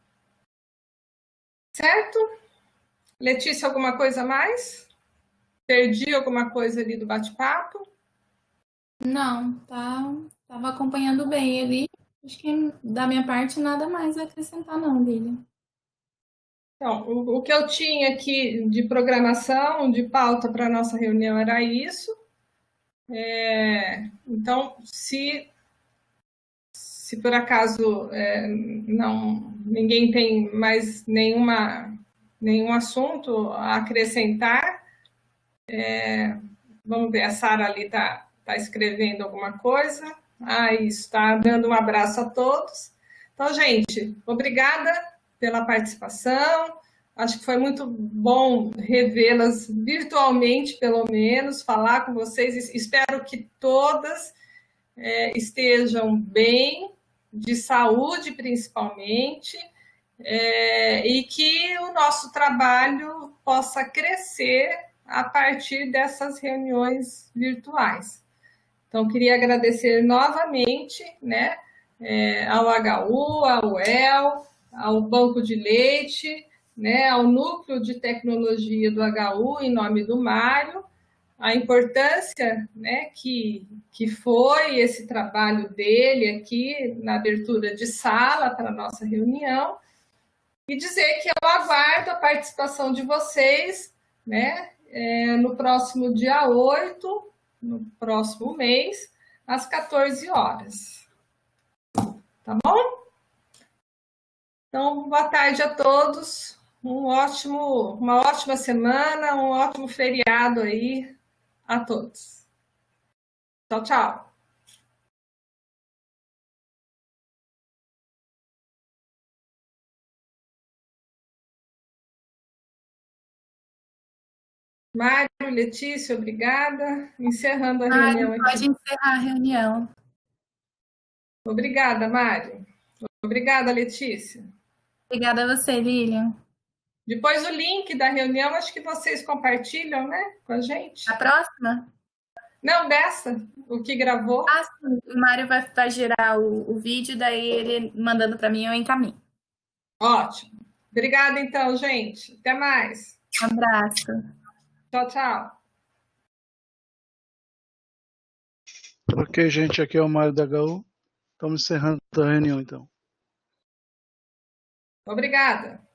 Speaker 1: Certo? Letícia, alguma coisa a mais? Perdi alguma coisa ali do bate-papo?
Speaker 2: Não, tá, tava acompanhando bem ali. Acho que da minha parte nada mais a acrescentar não, Lilian.
Speaker 1: Então, o, o que eu tinha aqui de programação, de pauta para a nossa reunião era isso. É, então, se, se por acaso é, não, ninguém tem mais nenhuma, nenhum assunto a acrescentar, é, vamos ver, a Sara ali está tá escrevendo alguma coisa. Ah, isso, está dando um abraço a todos. Então, gente, obrigada pela participação. Acho que foi muito bom revê-las virtualmente, pelo menos, falar com vocês. Espero que todas é, estejam bem, de saúde principalmente, é, e que o nosso trabalho possa crescer a partir dessas reuniões virtuais. Então, queria agradecer novamente, né, é, ao H U, ao U E L, ao Banco de Leite, né, ao Núcleo de Tecnologia do H U, em nome do Mário, a importância, né, que, que foi esse trabalho dele aqui na abertura de sala para a nossa reunião, e dizer que eu aguardo a participação de vocês, né, é, no próximo dia oito, no próximo mês, às quatorze horas. Tá bom? Então, boa tarde a todos. Um ótimo, uma ótima semana, um ótimo feriado aí a todos. Tchau, tchau. Mário, Letícia, obrigada. Encerrando a reunião aqui.
Speaker 2: Pode encerrar a reunião.
Speaker 1: Obrigada, Mário. Obrigada, Letícia.
Speaker 2: Obrigada a você, Lilian.
Speaker 1: Depois o link da reunião, acho que vocês compartilham, né, com a gente.
Speaker 2: A próxima?
Speaker 1: Não, dessa, o que gravou.
Speaker 2: Ah, sim. O Mário vai, vai gerar o, o vídeo, daí ele mandando para mim, eu encaminho.
Speaker 1: Ótimo. Obrigada, então, gente. Até mais.
Speaker 2: Um abraço.
Speaker 1: Tchau, tchau.
Speaker 3: Ok, gente, aqui é o Mário da H U. Estamos encerrando a reunião, então.
Speaker 1: Obrigada.